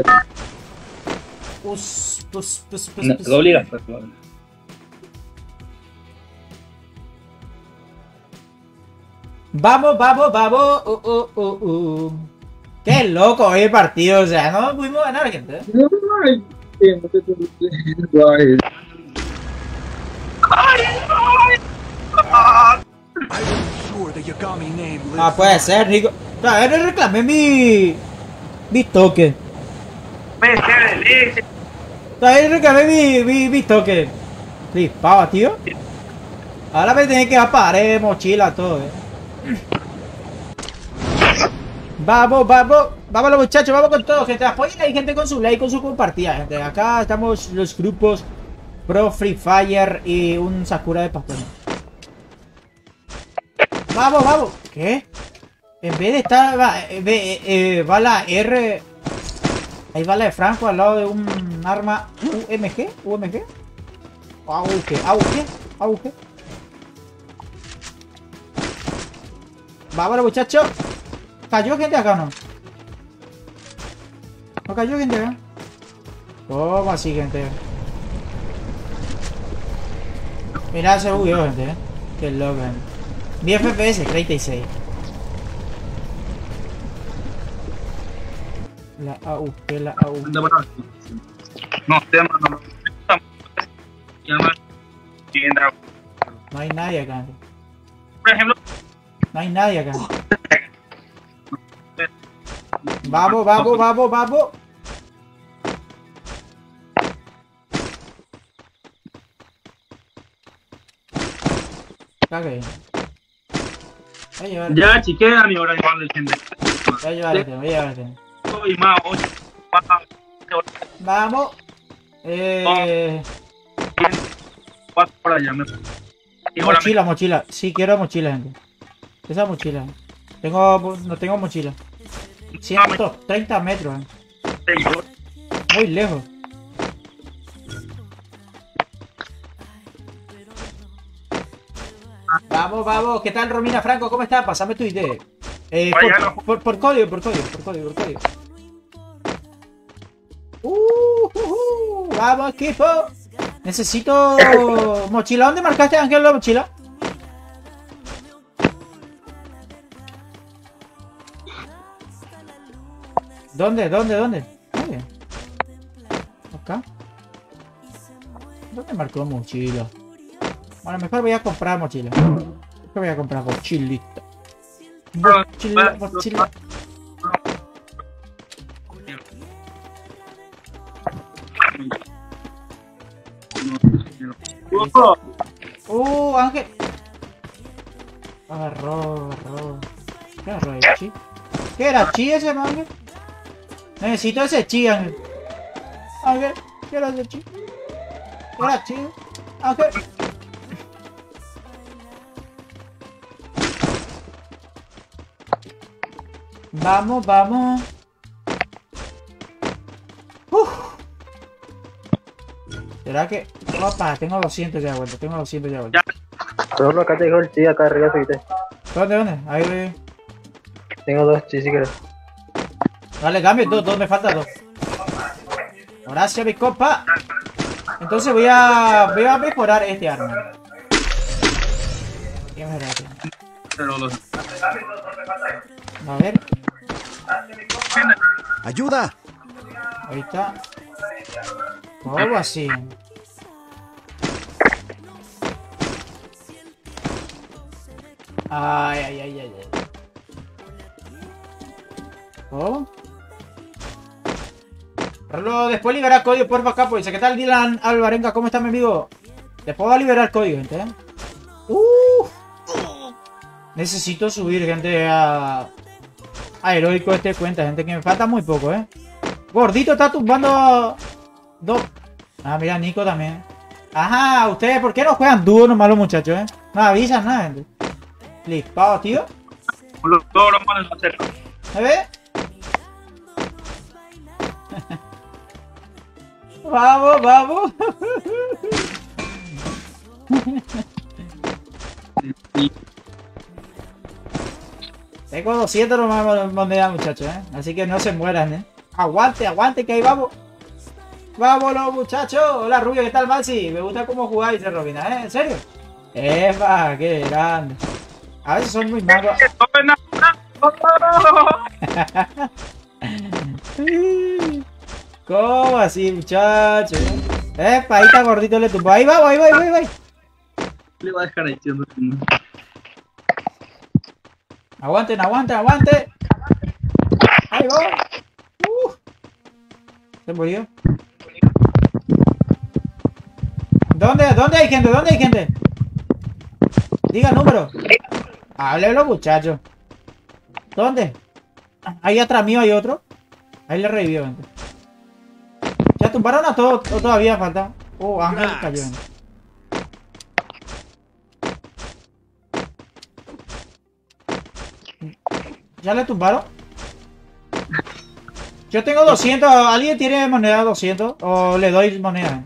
Lo obligas,
Vamos, vamos, vamos. Qué loco el partido, o sea, no pudimos ganar, gente. Ah, puede ser, Rico. Le reclamé mi toque. Le reclamé mi toque. Flipaba, tío. Ahora me tenés que apagar mochila, todo, Vamos, vamos. Vámonos, muchachos, vamos con todo, gente. Apoyen ahí, gente, con su like, con su compartida, gente. Acá estamos los grupos Pro Free Fire y un Sakura de pastel. Vamos, vamos. ¿Qué? En vez de estar... va la R... Ahí va la de Franco al lado de un arma UMG. ¿UMG? AUG. Vámonos, muchachos. ¿Cayó gente acá o no? ¿No cayó gente acá? ¿Cómo así, gente? Mira, se bugueó, gente, Qué loco, gente. Mi FPS, 36. La AUG.
No, tema, no.
No hay nadie acá, gente.
Por ejemplo,
No hay nadie acá. Vamos, vamos, vamos, vamos. Cague. Voy a llevar.
ya, chiquera, mi hora igual del gente.
Voy a llevar este, voy a llevar este.
Y más, 8.
Vamos.
4 por allá,
Mochila, mochila. Sí, quiero mochila, gente. Esa mochila. No tengo mochila. 130 metros, Muy lejos. Vamos, vamos. ¿Qué tal, Romina Franco? ¿Cómo estás? Pásame tu ID. Por código. Vamos, equipo. Necesito mochila. ¿Dónde marcaste, Ángel, la mochila? ¿Dónde? ¿Acá? ¿Dónde marcó mochila? Bueno, mejor voy a comprar mochila. Voy a comprar mochilita. Mochila. Ángel. Agarró. ¿Qué agarró el chi? ¿Qué era chi ese, Ángel? Necesito ese chi, Ángel. Ángel, ¿qué era ese chi? Era chi. Ángel. Vamos. ¿Será que...? Opa, tengo 200 ya vuelta,
Solo acá te dejo el chi acá arriba, fíjate.
¿Dónde? Ahí ve.
Tengo 2 chi si quieres.
Dale, cambio, dos, me faltan 2. Gracias, mi compa. Entonces voy a mejorar este arma. A ver.
¡Ayuda!
Ahí está. Algo así. Ay. Carlos, después liberar código, porfa, capo. Dice, ¿qué tal, Dylan Alvarenga? ¿Cómo está, mi amigo? Después va a liberar código, gente, Necesito subir, gente, a heroico este cuenta, gente, que me falta muy poco, Gordito está tumbando dos. Ah, mira, Nico también. Ajá, ustedes, ¿por qué no juegan dúo nomás los muchachos, No avisan nada, gente. Lispado, tío.
Todos los manos no hacer.
¿Me ve? Vamos, vamos. Tengo 200 nomás monedas, muchachos, Así que no se mueran, Aguante, aguante, que ahí vamos. Vámonos, muchachos. Hola, Rubio, ¿qué tal, Maxi? Me gusta cómo jugáis, dice Robina, ¿En serio? ¡Epa! ¡Qué grande! A veces son muy magos. ¿Cómo así, muchachos? ¡Epa! Ahí está gordito, le tumbó. Ahí va, ahí va, ahí va, ahí va.
Le voy a dejar ahí, tío.
Aguanten, aguanten, aguanten. Ahí va. Se murió. ¿Dónde hay gente? ¿Dónde hay gente? Diga el número. Háblelo, muchachos. ¿Dónde? Ahí atrás mío hay otro. Ahí le revivió, gente. ¿Ya tumbaron a todos o todavía falta? Ángel cayó, gente. ¿Ya le tumbaron? Yo tengo 200. ¿Alguien tiene moneda 200? ¿O le doy moneda?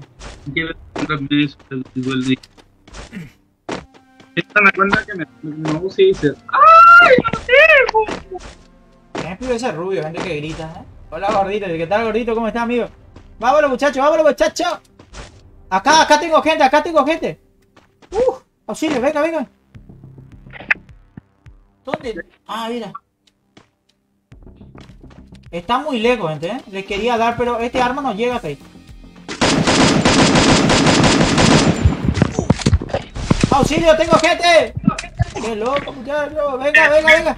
Esta me cuenta que no use y dice ¡ay, no tengo!
¿Quién es ese rubio? Gente que grita, Hola, gordito. ¿Qué tal, gordito? ¿Cómo está, amigo? Vámonos, muchachos, vámonos, muchachos. Acá tengo gente, acá tengo gente. Auxilio, venga, venga. ¿Dónde? Ah, mira. Está muy lejos, gente, Le quería dar, pero este arma no llega hasta ahí. ¡Auxilio! ¡Tengo gente! ¡Qué loco, muchachos! ¡Venga, venga, venga!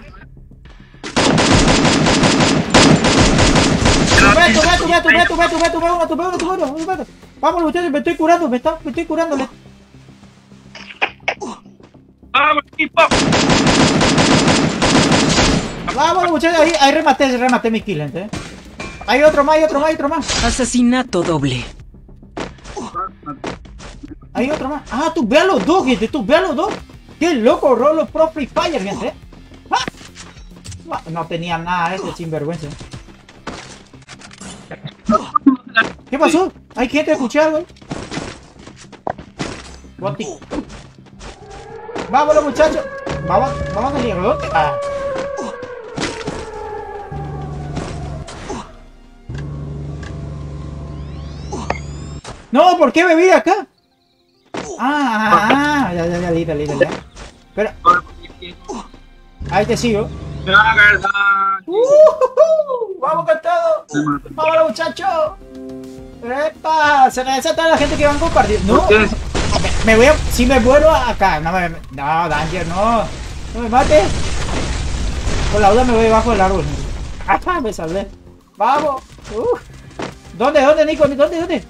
¡Tuve uno! ¡Vamos, muchachos! ¡Me estoy curando! ¡Me estoy curando!
¡Vamos, equipo!
¡Vamos, muchachos! Ahí rematé mi kill, gente, Hay otro más,
Asesinato doble.
Hay otro más. Ah, tú ve a los dos, gente. Tú ve a los dos. Qué loco, Rolo Pro Free Fire, gente. No tenía nada este sinvergüenza. ¿Qué pasó? Hay gente escuchando, Vámonos, muchachos. Vamos a salir. ¿Dónde? No, ¿por qué me vi acá? Ya, listo. Pero... ahí te sigo. ¡Vamos con todo! ¡Vámonos, muchachos! ¡Epa! Se regresa toda la gente que van a compartir. ¡No! Me voy a... si me vuelvo acá. No, Danger, no. No me mates. Por la duda me voy debajo del árbol. Me salvé. ¡Vamos! ¿Dónde, Nico? ¿Dónde?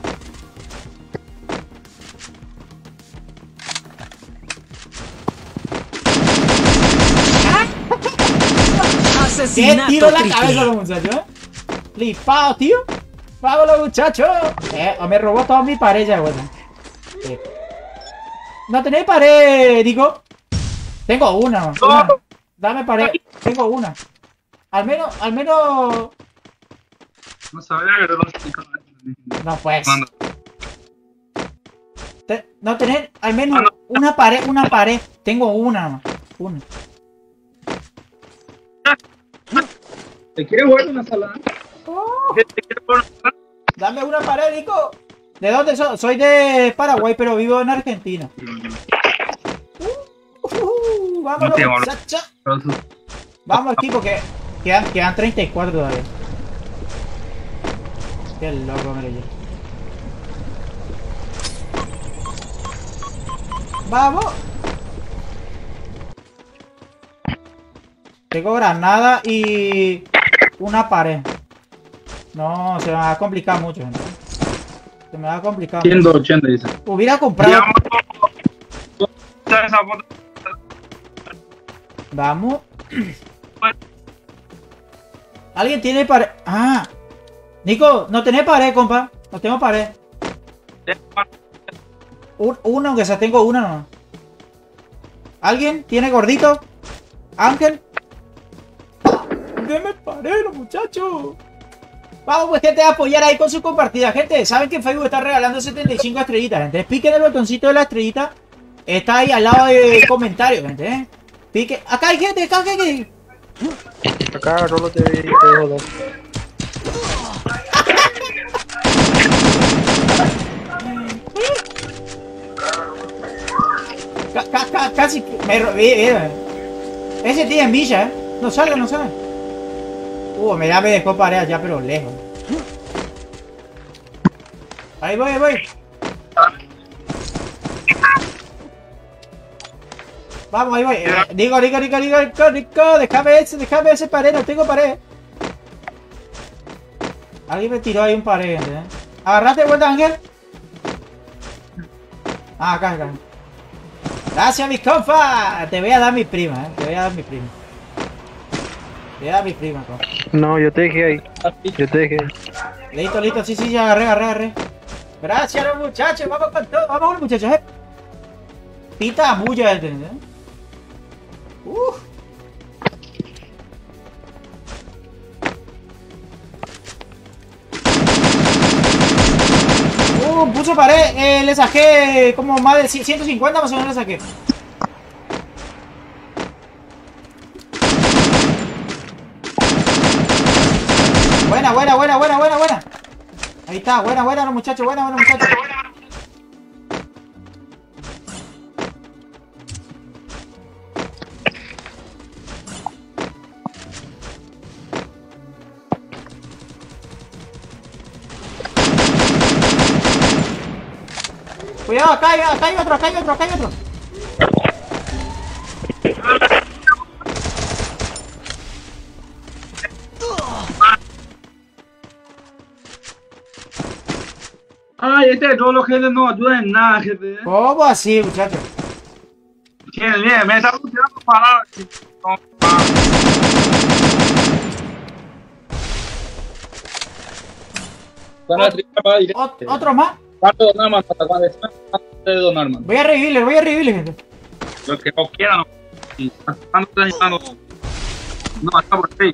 ¿Qué tiro en la cabeza los muchachos, Flipado, tío. Vámonos, muchachos. Me robó toda mi pared ya, bueno. ¿No tenéis pared, Nico? Tengo una. Dame pared. Tengo una. Al menos...
No sabía que no.
No, pues. No tenés al menos una pared. Tengo una nomás. Una.
¿Te quieres jugar una salada?
Dame una pared, Nico. ¿De dónde soy? Soy de Paraguay, pero vivo en Argentina. Vámonos, muchacha. Vamos, equipo, que quedan 34 todavía. Qué loco me lo llevo. ¡Vamos! Tengo granada y una pared. No, se me va a complicar mucho, gente. Se me va a complicar.
180 dice.
Hubiera comprado. Vamos. ¿Alguien tiene pared? Ah. Nico, no tenés pared, compa. No tengo pared. Uno, aunque sea tengo una, no. ¿Alguien tiene gordito? Ángel. Deme pared, muchachos. Vamos, pues, gente, a apoyar ahí con su compartida. Gente, saben que Facebook está regalando 75 estrellitas, gente. Piquen el botoncito de la estrellita. Está ahí al lado del comentario, gente, Pique. Acá hay gente, acá hay gente.
Acá Rolo te dejo dos.
Casi me robé. Ese tiene milla, No salga, no salga. Me dejó pared ya, pero lejos. Ahí voy, ahí voy. Vamos, ahí voy. Digo, déjame ese pared, no tengo pared. Alguien me tiró ahí un pared, ¿Agarraste de vuelta, Ángel? Ah, acá. Gracias, mi compa. Te voy a dar mi prima, Te voy a dar mi prima. Compa.
No, yo te dejé ahí.
Listo, sí, agarré. Gracias, los muchachos, vamos con todo, vamos, muchachos, Pita bulla, Puso pared, le saqué como más de 150 más o menos le saqué. Buena. Ahí está, buena los muchachos, Cuidado, acá hay otro.
Ay, este Rolo, gente, no ayuda en nada, gente.
¿Cómo así, muchachos?
Bien, me está tirando para.
¿Otro más?
¿Cuánto donar, man? ¿Cuánto donar, man?
Voy a revivirle, gente.
Lo que no quieran. No, está por ahí.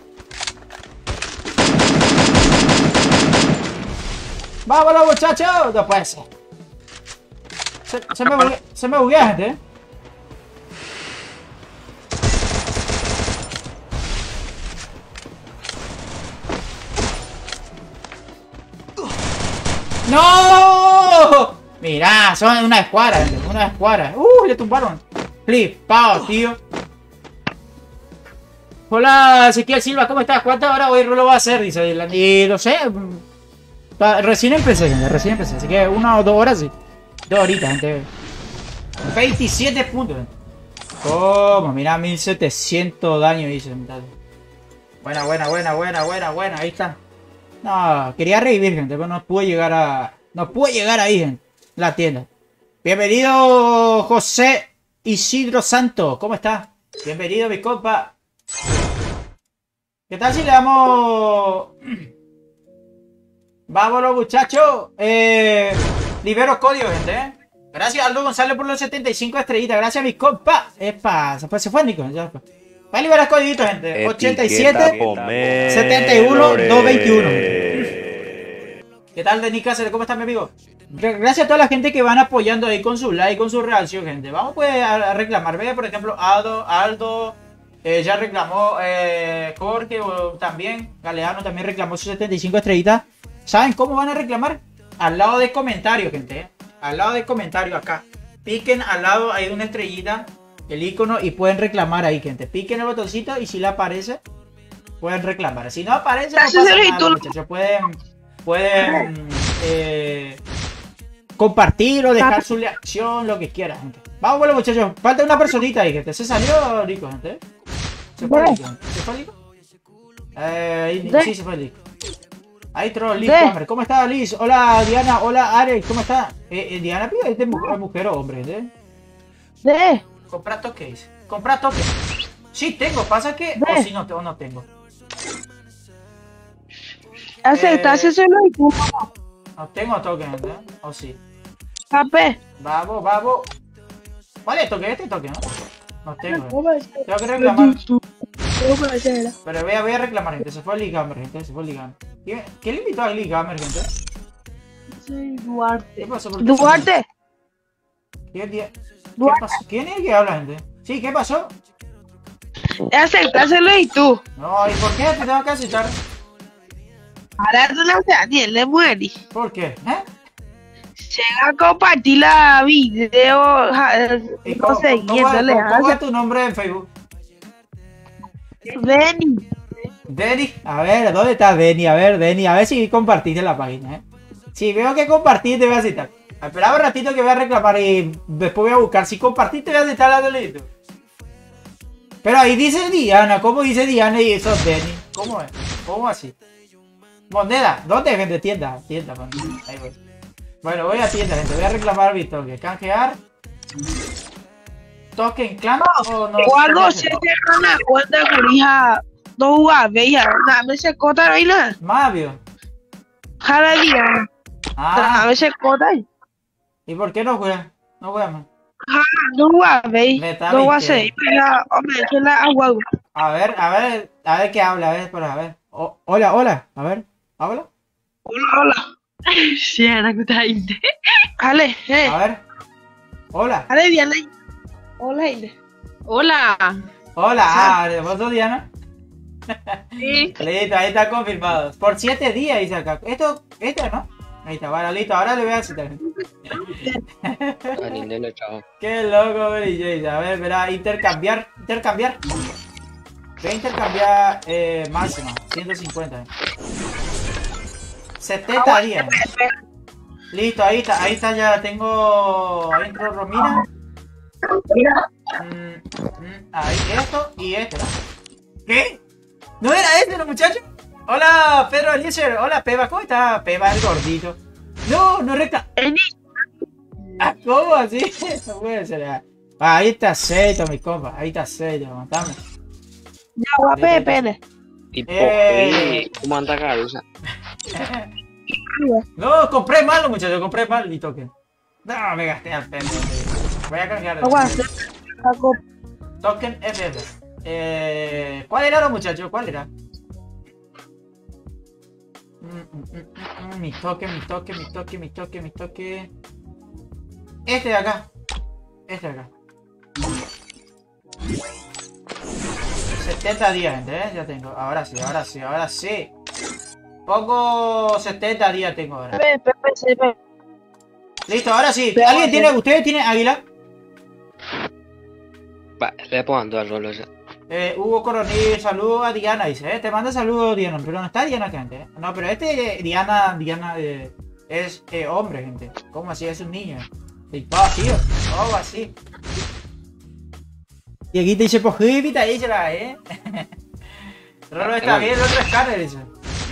¡Vámonos, muchachos! No puede ser. Se me buguea, gente, ¡No! Mirá, son una escuadra, gente. Le tumbaron. Flipado, tío. Hola, Ezequiel Silva, ¿cómo estás? ¿Cuántas horas hoy Rolo va a hacer? Dice Dylan. Y no sé. Recién empecé, gente. Así que 1 o 2 horas, sí. 2 horitas, gente. 27 puntos, gente. ¿Cómo? Mirá, 1700 daño, dice. Buena. Ahí está. No, quería revivir, gente, pero no pude llegar ahí, gente. La tienda. Bienvenido, José Isidro Santo. ¿Cómo está? Bienvenido, mi compa. ¿Qué tal si le damos... Vámonos, muchachos. Libero código, gente, Gracias, Aldo González, por los 75 estrellitas. Gracias, mi compa. Epa, se fue Nico. Ya fue. Va a liberar código, gente. 87 71 221. ¿Qué tal, Denis Cáceres? ¿Cómo está, mi amigo? Gracias a toda la gente que van apoyando ahí con su like, con su reacción, gente. Vamos pues a reclamar. Ve, por ejemplo, Aldo ya reclamó, Jorge también, Galeano también reclamó sus 75 estrellitas. ¿Saben cómo van a reclamar? Al lado de comentarios, gente. Al lado de comentarios acá. Piquen al lado, hay una estrellita, el icono, y pueden reclamar ahí, gente. Piquen el botoncito y si le aparece, pueden reclamar. Si no aparece, no pasa nada, muchachos. Pueden compartir o dejar su reacción, lo que quieran, gente. Vamos, bueno, muchachos. Falta una personita ahí, gente. Se salió Nico, gente. ¿Se fue Nico? ¿Se fue Nico? Sí, se fue Nico. Ahí troll, Liz Gamer. ¿Cómo está, Liz? Hola, Diana. Hola, Ares. ¿Cómo está? Diana, pide este mujer o hombre,
¿eh?
Comprar toques. Comprar toques. Sí, tengo. Pasa que... O si no tengo.
Aceptarse solo y tú.
No tengo tokens, ¿eh? O sí.
Pape.
Vamos. ¿Cuál es toque? Este toque, ¿no? No tengo. Tengo que reclamar. Pero voy a reclamar, gente. Se fue el Ligamer, gente. Se fue el Ligamer. ¿Quién le invitó al Ligamer, gente?
Soy Duarte.
¿Qué pasó?
¿Duarte?
¿Qué pasó? ¿Quién es el que habla, gente? Sí, ¿qué pasó?
Aceptárselo y tú.
No, ¿y por qué te tengo que aceptar?
Ahora tú no sé a Daniel le muere.
¿Por qué?
Llega a compartir la video. No sé,
¿Cómo es tu nombre en Facebook? Denny. A ver, ¿dónde está Denny? A ver si compartiste la página, ¿eh? Si veo que compartiste, voy a citar. Esperaba un ratito que voy a reclamar y después voy a buscar. Si compartiste, voy a citar la delito. Pero ahí dice Diana. ¿Cómo dice Diana y eso es Denny? ¿Cómo es? ¿Cómo así? Moneda. ¿Dónde vende? Tienda. Man. Ahí voy. Bueno, voy a tienda, gente. Voy a reclamar mi token. Canjear. Token clan o no.
Cuando se cierra una cuenta con hija, no jugar, veía. Dame ese cota ahí nada.
Mavio.
Jala día. Dame ese cota ahí.
¿Y por qué no juega? No juega más.
No jugar, veía. No va a ser. Hombre, que la agua.
A ver qué habla. A ver. Hola. A ver. ¿Habla?
Hola. Sí, Ana, que está ahí. Ale,
A ver. Hola.
Ale, Diana. Hola.
¿Vos sos Diana?
Sí.
Listo, ahí está confirmado. Por 7 días dice acá. Esto, ¿no? Ahí está, bueno, listo. Ahora le voy a citar. Qué loco, DJ. A ver, verá, intercambiar. Voy a intercambiar máxima, 150. 70 días. Listo, ahí está, ya tengo. Ahí entró Romina. Ahí, esto y este, ¿no? ¿Qué? ¿No era este, no, muchachos? Hola, Pedro Eliezer. Hola, Peba. ¿Cómo está? Peba, el gordito. No recta. ¿Cómo así? Eso puede ser. Ahí está aceito, mi compa. Ahí está aceito, aguantame.
Ya, guape, pene.
Tipo, ¿cómo anda Carusa?
No, compré mal, muchachos, compré mal mi token. No, me gasté al pene. Voy a cambiar token FF. ¿Cuál era, muchachos? ¿Cuál era? Mi token. Este de acá. 70 días, gente, ¿eh? Ya tengo. Ahora sí. Pongo 70 días tengo ahora. Listo, ahora sí. ¿Alguien tiene? ¿Ustedes tienen águila?
Va, le pongo al rolo ya.
Hugo Coronel, saludos a Diana, dice, te manda saludos Diana, pero no está Diana, gente. No, pero Diana es hombre, gente. ¿Cómo así? Es un niño. Tío, ¿cómo así? Y aquí te dice, pues, jipita, dísela, Rolo está bien, el otro es Carter, dice.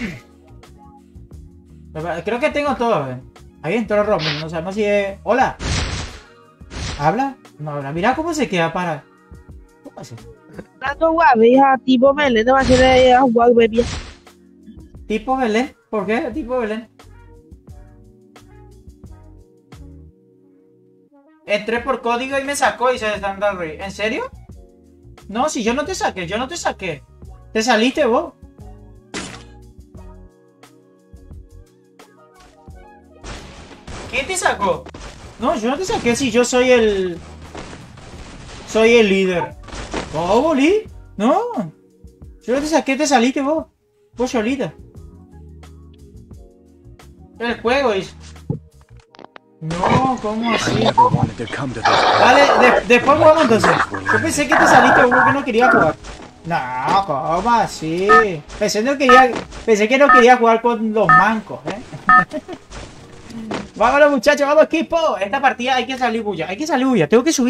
Creo que tengo todo, Ahí entró Robin, no sabemos si es... ¡Hola! ¿Habla? No habla. Mira cómo se queda para... ¿Cómo así?
Tipo Belén, no va a ser a jugar, bebé.
¿Tipo Belén? ¿Por qué? ¿Tipo Belén? Entré por código y me sacó y se Standard Rey. ¿En serio? No, si yo no te saqué. ¿Te saliste vos? ¿Quién te sacó? No, yo no te saqué si yo soy el... Soy el líder. ¿Cómo, Bolí? No. Yo no te saqué, te saliste vos. Vos solita. El juego es... No, ¿cómo así? Dale, después jugamos entonces. Yo pensé que te saliste vos que no quería jugar. No, ¿cómo así? Pensé que no quería jugar con los mancos, Vámonos, muchachos, vamos, equipo. Esta partida hay que salir bulla. Tengo que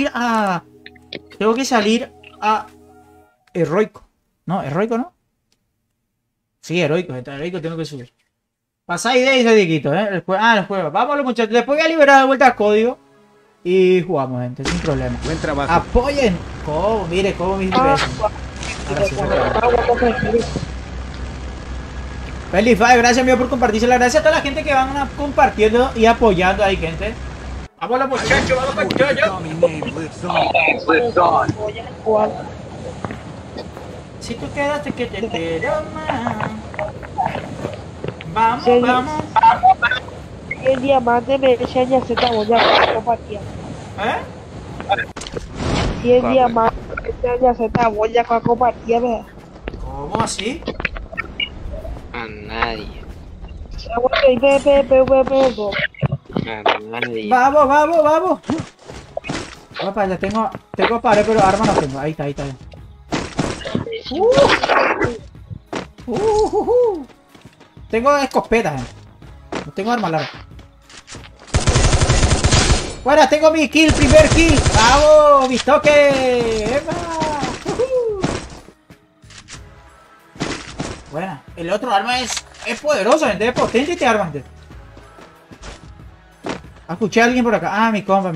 salir a heroico. No, heroico, ¿no? Sí, heroico, heroico tengo que subir. Pasáis de ahí, dice Diquito, el juego. Vámonos, muchachos. Después voy a liberar de vuelta el código. Y jugamos, gente, sin problema.
Buen trabajo.
Apoyen. ¿Cómo? Mire, cómo mis niveles. Feliz Five, gracias amigo por compartirse. Gracias a toda la gente que van compartiendo y apoyando ahí, gente. Vamos los muchachos, vamos muchachos. Si tú quedaste que te espero más. Vamos, vamos.
El diamante me enseña Z boya con compartida. Si el diamante me enseña Z boya con compartida, ¿verdad?
¿Cómo así?
A nadie. A nadie.
Vamos, vamos, vamos. Opa, ya tengo pared, pero arma no tengo. Ahí está, ahí está. Tengo escopetas, no tengo arma larga. Bueno, tengo mi kill, primer kill. ¡Vamos! ¡Mis toques! ¡Epa! Buena. El otro arma es poderoso, gente. Es potente este arma, gente. Escuché a alguien por acá. Ah, mi compa.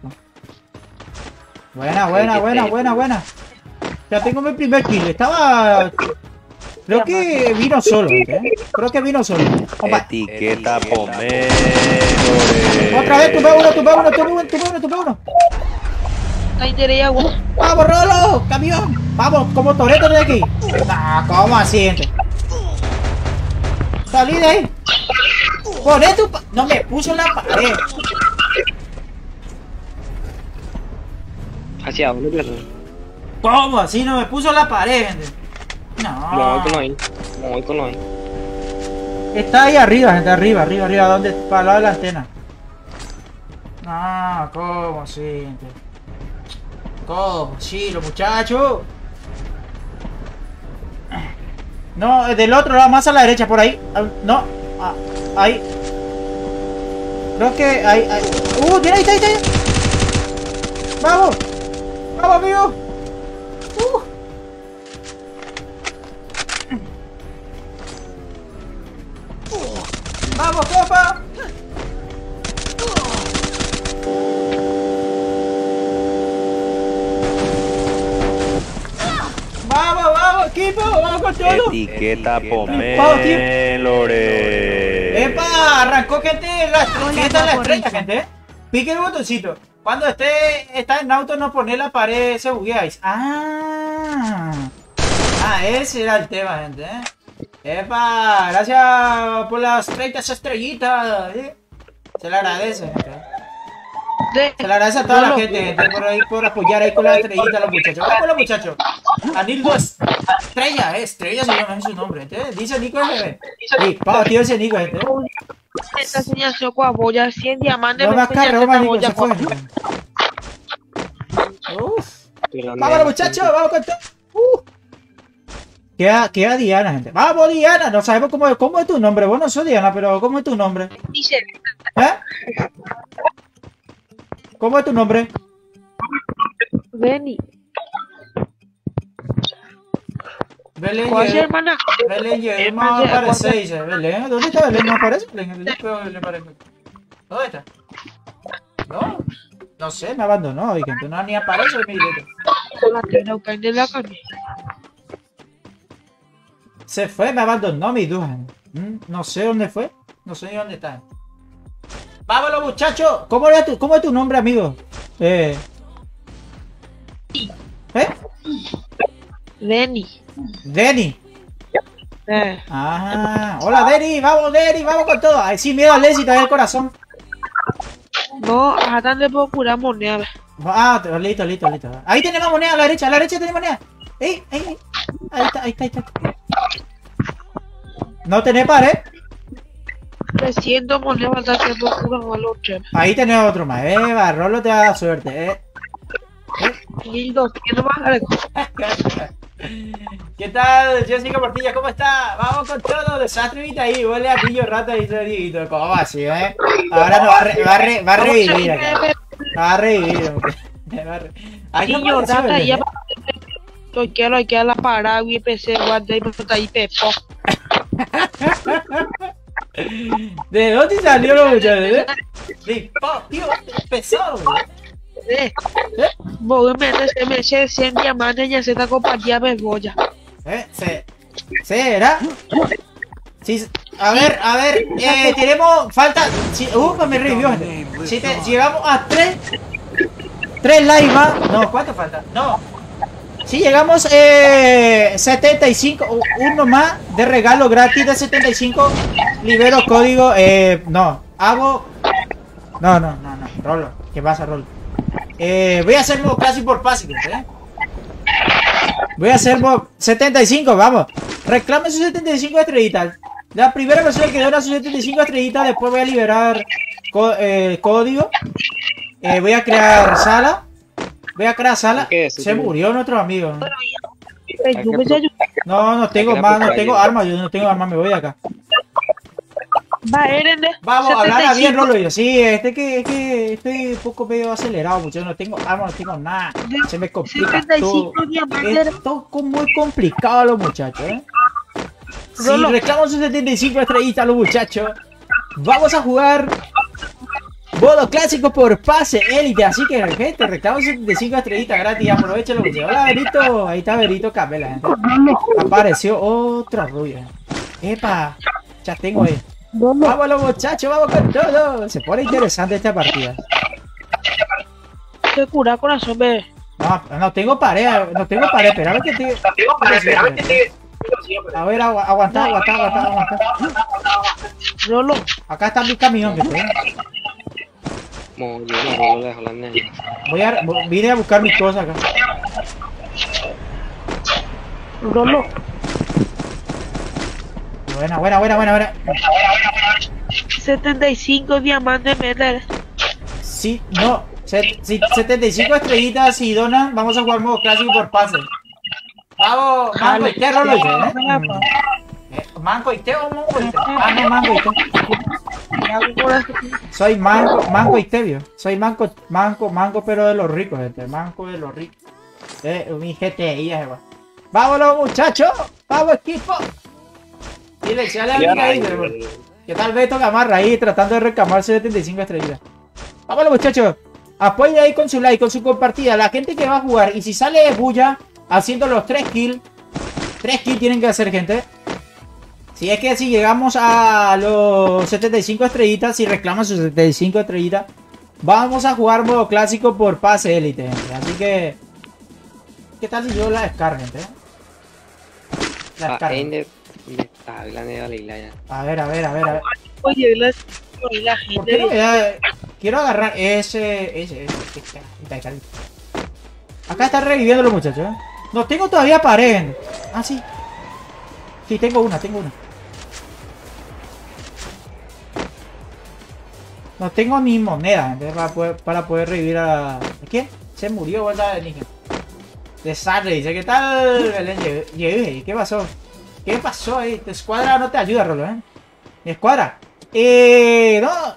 Buena. Ya tengo mi primer kill. Estaba... Creo que vino solo, ¿eh? Creo que vino solo. Opa.
Etiqueta pomelo.
Otra vez, tuve uno.
Ahí tenés agua.
¡Vamos, Rolo! ¡Camión! ¡Vamos, como Toretto de aquí! No, ¿cómo así, gente? ¡Salí de ahí! ¡Poné tu... No me puso en la pared!
Hacia dónde,
¿Cómo así? No me puso en la pared, gente. No.
Muy con lo ahí.
Está ahí arriba, gente, arriba, ¿dónde? Para el lado de la antena. No, ¿cómo así, gente? ¿Cómo? Sí, los muchachos. No, del otro lado, más a la derecha, por ahí. No, ahí. Creo que ahí. Tiene ahí, ahí. Vamos, amigo. Vamos, copa. Vamos, equipo, vamos con todo.
Etiqueta pomelo.
Epa, arrancó, gente, la estrella, gente. Pique el botoncito. Cuando está en auto, no pone la pared, se bugueáis. Ese era el tema, gente, Epa, gracias por las 30 estrellitas, Se le agradece, gente. Se le agradece a toda la gente, por apoyar ahí con las estrellitas a los muchachos. Vamos con los muchachos. Anildo Estrella, Estrella se llama en su nombre, dice Nico FB. Sí, pavo, tío, ese Nico, gente.
Esta enseñación con boya 100 diamantes.
No me carroma, Nico, se fue. Vamos los muchachos, vamos con todo. Queda Diana, gente. ¡Vamos, Diana! No sabemos cómo es tu nombre. Vos no sos Diana, pero ¿cómo es tu nombre? ¿Cómo es tu nombre?
Benny.
Belén.
¿Cuál es hermana?
Belén, no aparece, dice. Belén, ¿dónde está Belén? ¿No aparece? Belén, ¿dónde está? No sé, me abandonó. Y gente, no ni aparece en mi directo. Se fue, me abandonó mi duda. No sé dónde fue. No sé ni dónde está. ¡Vámonos, muchachos! ¿Cómo es tu nombre, amigo? Denny. Hola, Denny. Vamos con todo. Ay, sin miedo a Leslie, te da el corazón.
No, hasta le puedo curar moneda.
Listo. Ahí tenemos moneda, a la derecha tenemos moneda. Ahí está. ¿No tenés pared?
300 monedas hasta que puedo curar al otro.
Ahí tenés otro más. Barrolo te da suerte,
1200 más.
¿Qué tal, Jessica Portilla? ¿Cómo está? Vamos con todo. Desastre Vita ahí. Huele a pillo rata y Dieguito. ¿Cómo así, Ahora no va a revivir acá. Va a revivir. Ahí no
rata ya. Yo quiero que la parada y empecé a guardar y me está ahí pepo.
¿De dónde salió los muchachos? Tío, pesado, güey.
Vos me eché 100 diamantes y ya se está compañía me voy ya.
¿Será? Sí, a ver, tenemos, falta, me revivió, gente. Si llegamos a 3 likes más, no, ¿cuánto falta? No, si llegamos 75, uno más de regalo gratis de 75, libero código, no, Rolo, ¿qué pasa, Rolo? Voy a hacer modo clásico por básico, voy a hacer 75, vamos. Reclame sus 75 estrellitas. La primera persona que dona sus 75 estrellitas, después voy a liberar código. Voy a crear sala. Se murió nuestro amigo. No tengo más, no tengo armas, yo no tengo armas, me voy de acá. Vamos a hablar bien, Rolo. Sí, que estoy un poco medio acelerado, muchachos. No tengo armas, no tengo nada. Se me complica todo. Esto es muy complicado, los muchachos, Si reclamo sus 75 estrellitas, los muchachos, vamos a jugar modo clásico por pase élite. Así que, gente, reclamo sus 75 estrellitas gratis. Aprovechenlo, muchachos. Hola, Berito. Ahí está Berito Capela, gente. Apareció otra rubia. Epa, ya tengo ahí. Vamos los muchachos, vamos con todo. Se pone interesante esta partida.
Qué cura corazón, bebé.
No tengo pared, espera que te... A ver, aguanta.
Rolo.
Acá está mi camión que tengo. Vine a buscar mis cosas acá.
Rolo.
Buena.
75 diamantes meter.
Sí, no. 75 estrellitas y donan. Vamos a jugar modo clásico por pase. Vamos, Mango y Té, Rolo, Mango y Té o Mango y Té. No, Mango y Té. Soy Mango y Té, vio. Soy Mango, pero de los ricos, gente. Mango de los ricos. Mi GTI, igual. ¡Vámonos, muchachos! ¡Vamos, equipo! Dile, échale a mi ahí, ¿qué tal Beto Gamarra ahí tratando de recamarse 75 estrellas? Vámonos, muchachos. Apoyen ahí con su like, con su compartida. La gente que va a jugar. Y si sale bulla haciendo los 3 kills. 3 kills tienen que hacer, gente. Si es que si llegamos a los 75 estrellitas. Si reclaman sus 75 estrellitas. Vamos a jugar modo clásico por pase élite, gente. Así que... ¿qué tal si yo la descargo, gente? La descargo. A ver.
Oye, la gente.
Quiero agarrar ese. Acá está reviviendo los muchachos, No tengo todavía pared. Ah, sí. Sí, tengo una. No tengo ni moneda para poder revivir a... ¿Quién? Se murió, ¿verdad? El niño. Desastre, dice. ¿Qué tal, Belén? ¿Qué pasó? ¿Qué pasó ahí? Tu escuadra no te ayuda, Rolo, Mi escuadra. No.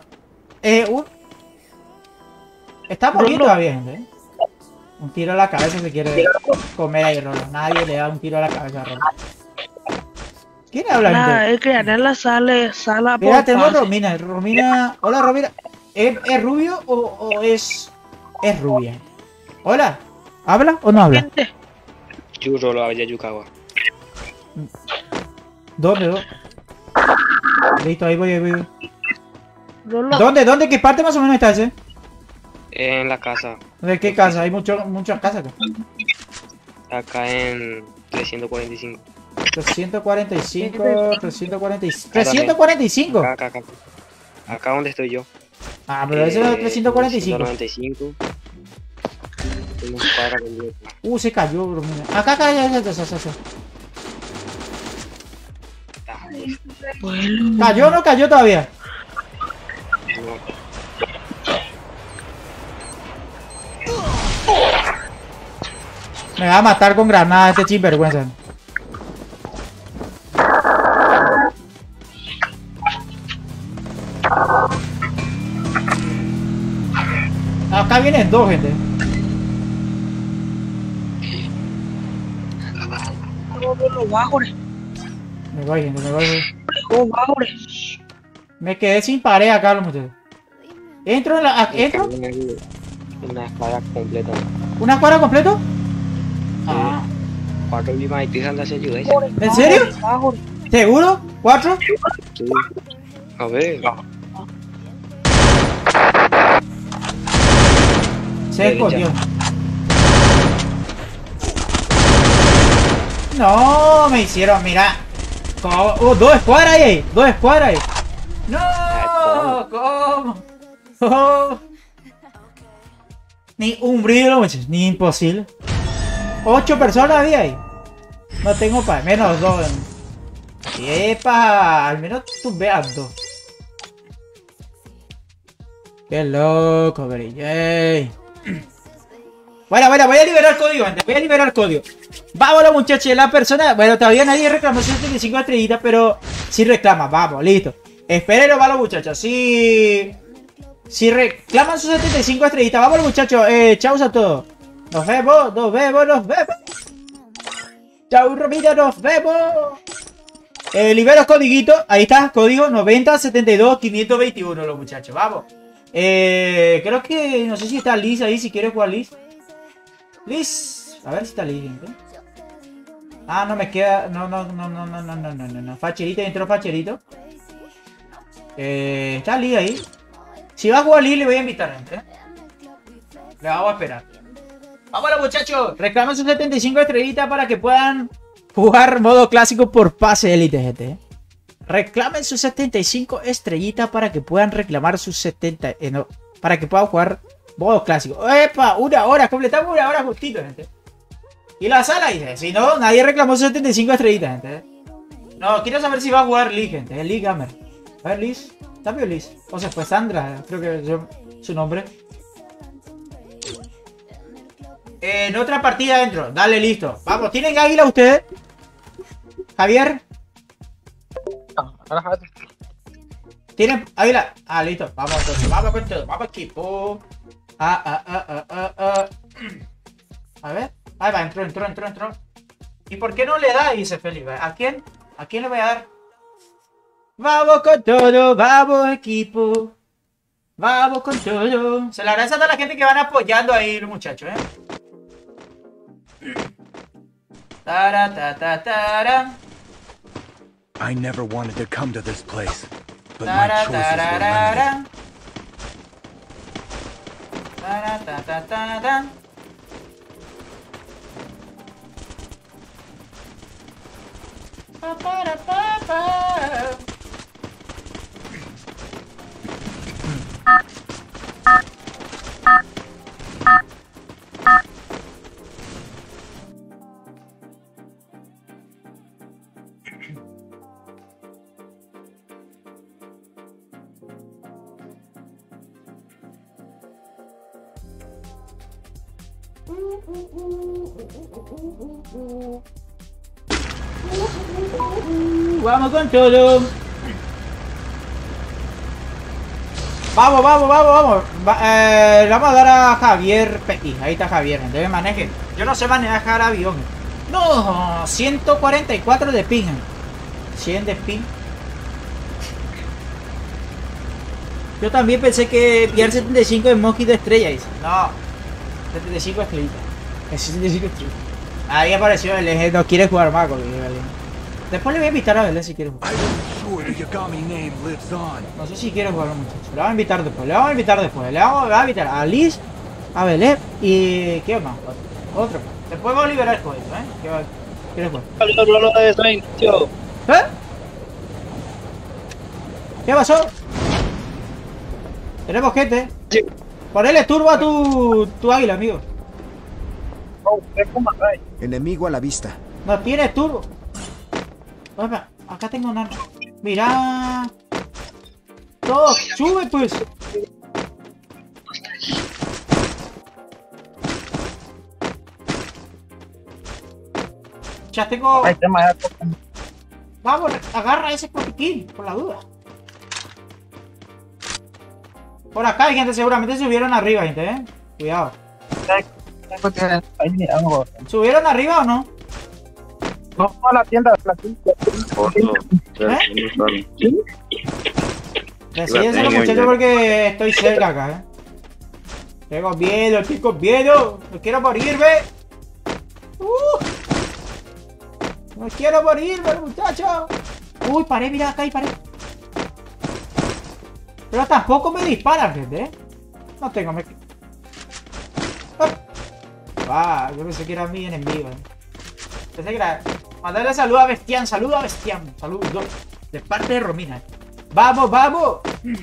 Está poquito todavía, gente. Un tiro a la cabeza se quiere comer ahí, Rolo. Nadie le da un tiro a la cabeza a Rolo. ¿Quién habla, gente?
Es que ganar la sala por
mira, tengo Romina. Hola, Romina. ¿Es rubio o es rubia? Hola. ¿Habla o no habla?
Yo Rolo había Yukawa.
¿Dónde? Listo, ahí voy. ¿Dónde? ¿Qué parte más o menos estás,
En la casa.
¿De qué casa? Hay muchas casas acá.
Acá en 345.
345.
Acá donde estoy yo.
Ah, pero ese es 345.
395.
Se cayó, bro. Acá, ya. ¿Cayó o no cayó todavía? Me va a matar con granada este sinvergüenza. Acá vienen dos, gente.
No, bajo.
Me voy, gente, me voy. Me quedé sin pared acá, los muchachos. ¿Entro en la... ¿Entro?
Una escuadra completa.
¿Una escuadra completa? Ah.
4 vimas y pisan de hacer ayuda.
¿En serio? ¿Seguro? ¿4?
Sí. A ver.
Se escondió. No, me hicieron, mira. Oh, 2 escuadras ahí. 2 escuadras ahí. No, ¿cómo? Oh. Ni un brillo, muchachos. Ni imposible. 8 personas había ahí. No tengo para menos 2. ¡Epa! Al menos tú veas 2. Qué loco, Grey. Bueno, voy a liberar código, gente. Voy a liberar código. Vámonos, muchachos. La persona... Bueno, todavía nadie reclamó 75 estrellitas, pero sí reclama. Vamos, listo. Espérenlo, vamos, muchachos. Si reclaman sus 75 estrellitas, vamos, muchachos. Chau a todos. Nos vemos. Chau, Romina, nos vemos. Libero codiguito. Ahí está, código 9072-521, los muchachos. Vamos. Creo que... No sé si está Liz ahí, si quiere jugar Liz. Liz. A ver si está Liz, gente. Ah, no me queda... No. Facherito, entró Facherito. Está Liz ahí. Si va a jugar Liz, le voy a invitar, gente. Le vamos a esperar. Vámonos, muchachos. Reclamen sus 75 estrellitas para que puedan jugar modo clásico por pase élite, gente. Reclamen sus 75 estrellitas para que puedan reclamar sus 70... no, para que puedan jugar modo clásico. ¡Epa! 1 hora. Completamos 1 hora justito, gente. Y la sala dice, si no, nadie reclamó sus 75 estrellitas, gente. No, quiero saber si va a jugar Liz, gente. Liz Gamer. A ver, Liz. ¿Está bien Liz? O sea, pues Sandra, creo que es su nombre. En otra partida adentro. Dale, listo. Vamos, ¿tienen águila ustedes? Javier. ¿Tienen águila? Ah, listo. Vamos entonces. Vamos con todo. Vamos equipo. A ver. Ahí va, entró. ¿Y por qué no le da? Dice Felipe. ¿A quién? ¿A quién le voy a dar? Vamos con todo. Vamos equipo. Vamos con todo. Se le agradece a toda la gente que van apoyando ahí, los muchachos, Tara.
I never wanted to come to this place, but my choices were limited.
Vamos con todo. Vamos. Vamos a dar a Javier Petit. Ahí está Javier. Debe manejar. Yo no sé manejar avión. No, 144 de ping. 100 de ping. Yo también pensé que pillar 75 de Monkey de estrella. Dice. No, 75 estrellitas. Es 75 estrellitas. Ahí apareció el eje. No quiere jugar más conmigo. Después le voy a invitar a Belén si quiere jugar. No sé si quiere jugar, muchachos. Le vamos a invitar después. Le vamos a invitar a Liz, a Belén y... ¿qué más? Otro. Después vamos a liberar el código, ¿Quieres jugar? ¿Qué pasó? Tenemos gente. Ponele turbo a tu águila, amigo.
Enemigo a la vista.
No tienes turbo. Opa, acá tengo un arma. Mira. Todo, sube pues. Ya tengo. Vamos, agarra ese cotiquín, por la duda. Por acá hay gente, seguramente subieron arriba, gente, Cuidado. ¿Subieron arriba o no?
No, a la tienda.
Decídense los muchachos porque estoy cerca acá, Tengo miedo, estoy con miedo. No quiero morirme. No quiero morirme, muchachos. Uy, paré, mira, acá hay pared. Pero tampoco me disparan, gente, No tengo... yo pensé que era mi enemigo, Pensé que era... Mandarle saludo a Bestián, saludo a Bestián. Saludos. De parte de Romina. ¡Vamos, vamos!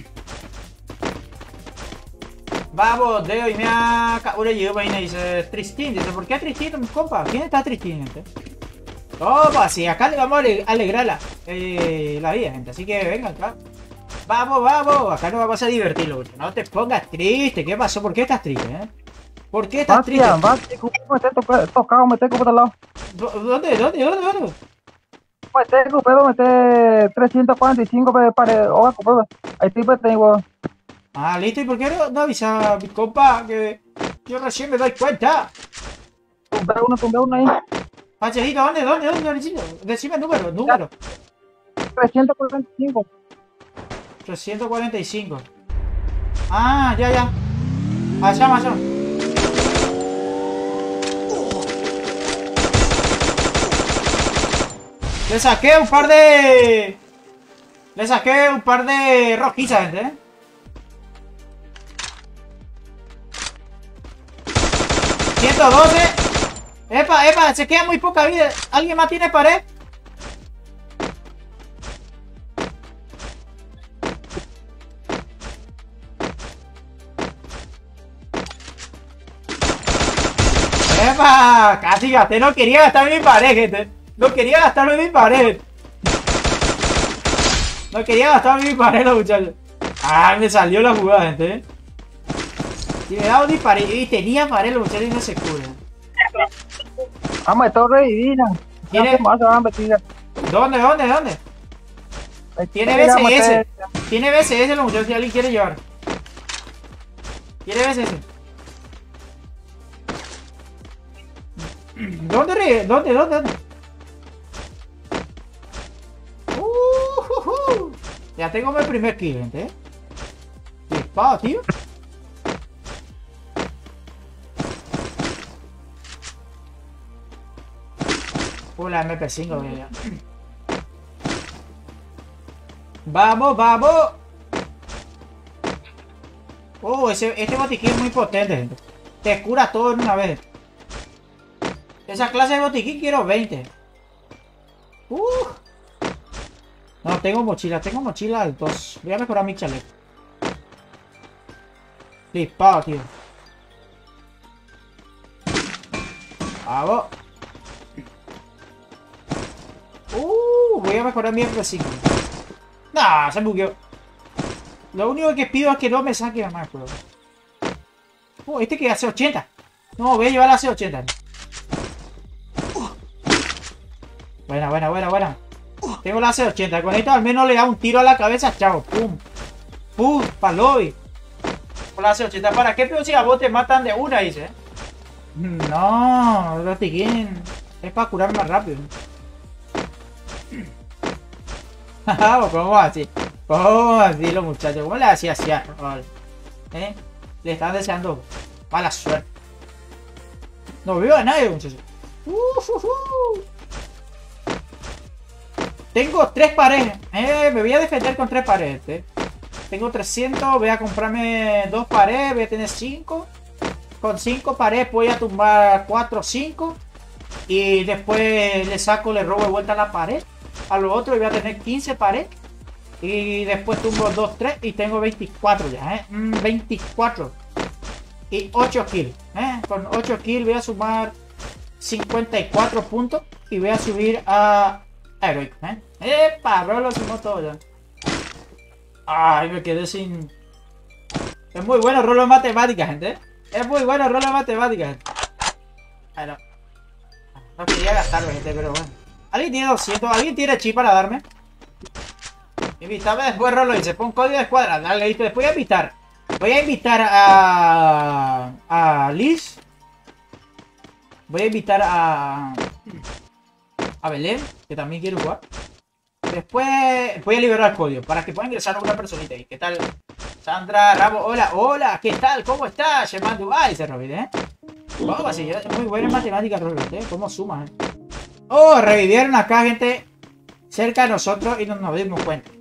Vamos, Deo, y me ha... Ahora llegó y me dice... Tristín, dice, ¿por qué Tristín, mi compa? ¿Quién está Tristín, gente? Toma, sí, acá le vamos a alegrar la vida, gente. Así que venga acá. Vamos, vamos. Acá nos vamos a divertirlo. No te pongas triste. ¿Qué pasó? ¿Por qué estás triste, ¿Por qué estás triste?
Tocado, me tengo por otro lado.
¿Dónde?
Me tengo, pero me tengo 345 para... Ahí sí, pues tengo...
Ah, listo. ¿Y por qué no avisa a mi compa que yo recién me doy cuenta?
Tumbé uno ahí.
Pachejito, ¿dónde? Decime el número.
345.
345. Ah, ya. Allá. Le saqué un par de rojizas, gente, 112. Epa, se queda muy poca vida. ¿Alguien más tiene pared? Epa, casi gasté. No quería gastar mi pared, gente. No quería gastarme mi pared. Los muchachos. Ah, me salió la jugada, gente, Si me daba un disparo y tenía pared, los muchachos no se curan.
Vamos, esto revivina.
¿Dónde? Tiene BCS. Tiene BCS, los muchachos, si alguien quiere llevar. ¿Quiere BCS? ¿Dónde? Ya tengo mi primer kill, gente, Disparo, tío. La MP5, mira. Vamos. Este botiquín es muy potente, gente. Te cura todo en una vez. Esa clase de botiquín quiero 20. No, tengo mochila al 2. Voy a mejorar mi chaleco. Disparo, tío. Vamos. Voy a mejorar mi MP5. Nah, se bugueó. Lo único que pido es que no me saque más juego. Este que hace 80. No, voy a llevar a hace 80. Buena. Tengo la C80. Con esto al menos le da un tiro a la cabeza. Chao. Pum. Para lobby. Con la C80. ¿Para qué? Pero si a vos te matan de una, dice. No, Rotiquín. Es para curar más rápido. ¿Cómo así? Los muchachos? ¿Cómo le hacía así a Rol? Le están deseando mala suerte. No veo a nadie, muchachos. Tengo 3 paredes. Me voy a defender con 3 paredes. Tengo 300. Voy a comprarme 2 paredes. Voy a tener 5. Con 5 paredes voy a tumbar 4 o 5. Y después le robo de vuelta la pared. A lo otro voy a tener 15 paredes. Y después tumbo 2, 3 y tengo 24 ya, 24. Y 8 kills, Con 8 kills voy a sumar 54 puntos. Y voy a subir a heroico, ¡Epa! Bro, lo sumó todo ya. Ay, me quedé sin... Es muy bueno rolo de matemáticas, gente, Es muy bueno rolo de matemáticas, gente. Bueno, no quería gastarlo, gente, pero bueno. ¿Alguien tiene 200? ¿Alguien tiene chi para darme? Invítame después, Rolo, dice, pon código de escuadra. Dale, listo. Después voy a invitar a Liz. Voy a invitar a Belén, que también quiere jugar. después voy a liberar el código para que pueda ingresar a una personita ahí. ¿Qué tal? Sandra Ramos, hola, hola, ¿qué tal? ¿Cómo estás? Llamando. Ay, se Robin, Vamos así, es muy buena en matemáticas, Robin, ¿Cómo sumas, Oh, revivieron acá, gente, cerca de nosotros y no nos dimos cuenta.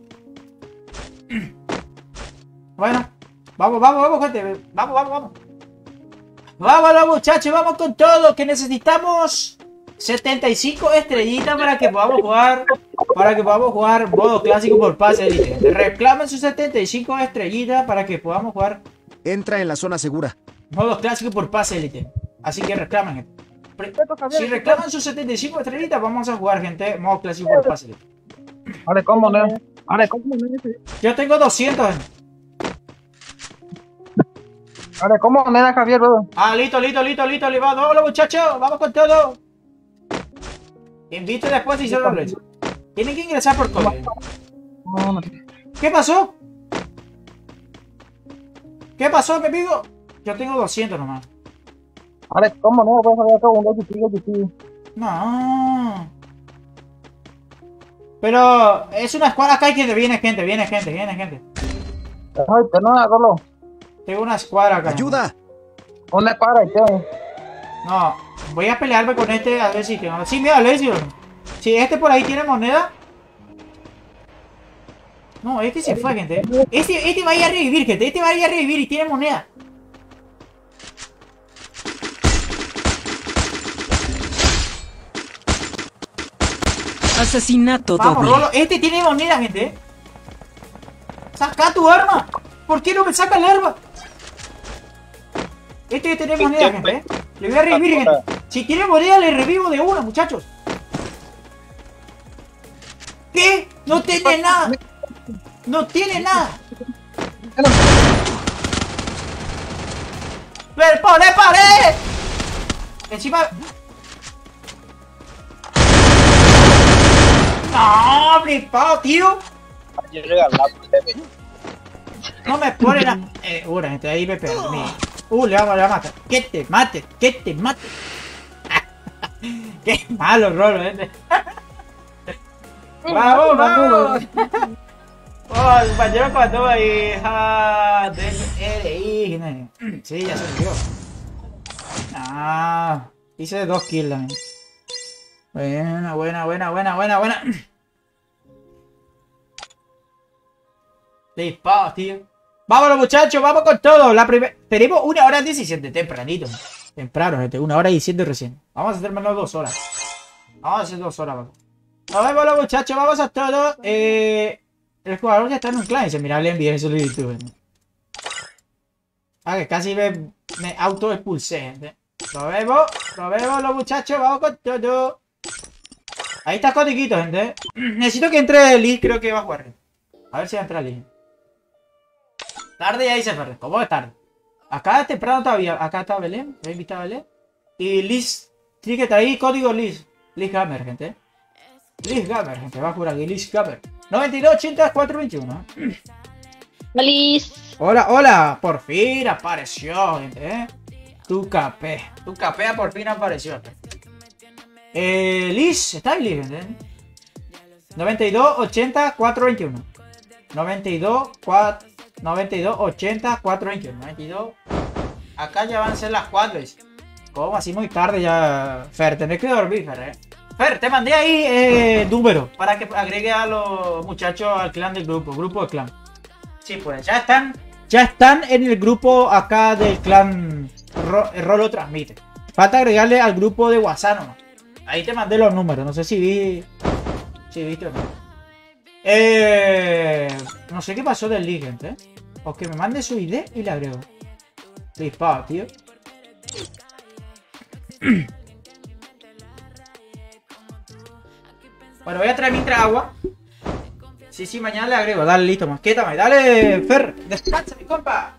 Bueno, vamos, gente. Vamos. Vámonos, muchachos, vamos con todo. Que necesitamos 75 estrellitas para que podamos jugar modo clásico por pase elite. Reclamen sus 75 estrellitas para que podamos jugar.
Entra en la zona segura.
Modo clásico por pase elite. Así que reclamen, gente. Si reclaman sus 75 estrellitas, vamos a jugar, gente. Modo clásico por pase elite.
Vale, ¿cómo no?
Yo tengo 200, gente.
Vale, ¿cómo moneda, Javier, bro?
Ah, listo. Vámonos, muchachos. Vamos con todo. Invito después y solo lo hizo. Tienen que ingresar por todo. ¿Qué pasó? ¿Qué pasó, qué pido? Yo tengo 200 nomás.
Vale, ¿cómo no? Voy a saber acá un 2
No. Pero es una escuadra acá y que viene gente.
Ay, que no, hágalo.
Tengo una escuadra acá.
¡Ayuda!
Una escuadra, ¿qué?
No, voy a pelearme con este a ver si tengo. Sí, mira, Lesio. Si este por ahí tiene moneda. No, este se fue, gente. Este va a ir a revivir, gente. Este va a ir a revivir y tiene moneda.
Asesinato
Vamos,
doble.
Rolo. Este tiene moneda, gente. Saca tu arma. ¿Por qué no me saca el arma? Este tiene moneda, gente. Le voy a revivir, gente. Si tiene moneda, le revivo de una, muchachos. ¿Qué? No tiene nada. No tiene nada. ¡Le paré! Encima... No, flipado, tío. No me pone la... Una gente, ahí me pega. Le vamos a matar. Que te mate. Qué malo, Rolo, gente. ¡Vamos! Oh, el compañero cuando ahí. Sí, ya se murió. Ah, hice 2 kills también. Buena. Disparos, tío. Vámonos, muchachos, vamos con todo. Tenemos 1 hora 17, tempranito. Temprano, gente, 1 hora 17 recién. Vamos a hacer menos 2 horas. Vamos a hacer 2 horas, vamos. Nos vemos, los muchachos, vamos a todo. El jugador ya está en un clan y se mira, le envié eso de YouTube. Ah, que casi me auto expulsé, gente. Nos vemos, los muchachos, vamos con todo. Ahí está codiquito, gente. Necesito que entre Liz, creo que va a jugar. A ver si va a entrar Liz. Tarde y ahí se pierde. ¿Cómo es tarde? Acá es temprano todavía. Acá está Belén. Voy a invitar a Belén. Y Liz. Tiene que traer código Liz. Liz Gamer, gente. Liz Gamer, gente. Va a jugar aquí. Liz Gamer. 9280 421.
Liz.
Hola. Por fin apareció, gente. Tu capé por fin apareció. Liz. Está ahí Liz, gente. 9280 421. 9280 421. 92. Acá ya van a ser las 4. ¿Cómo? Así muy tarde ya. Fer, tenés que dormir, Fer, Fer, te mandé ahí número para que agregue a los muchachos al clan del grupo de clan. Sí, pues ya están en el grupo acá del clan Rolo Transmite. Falta agregarle al grupo de WhatsApp nomás. Ahí te mandé los números, no sé si viste o no. No sé qué pasó del link, gente. O que me mande su ID y le agrego. Disparo, tío. Bueno, voy a traer mientras agua. Sí, mañana le agrego. Dale, listo, masquétame. Dale, Fer. Descansa, mi compa.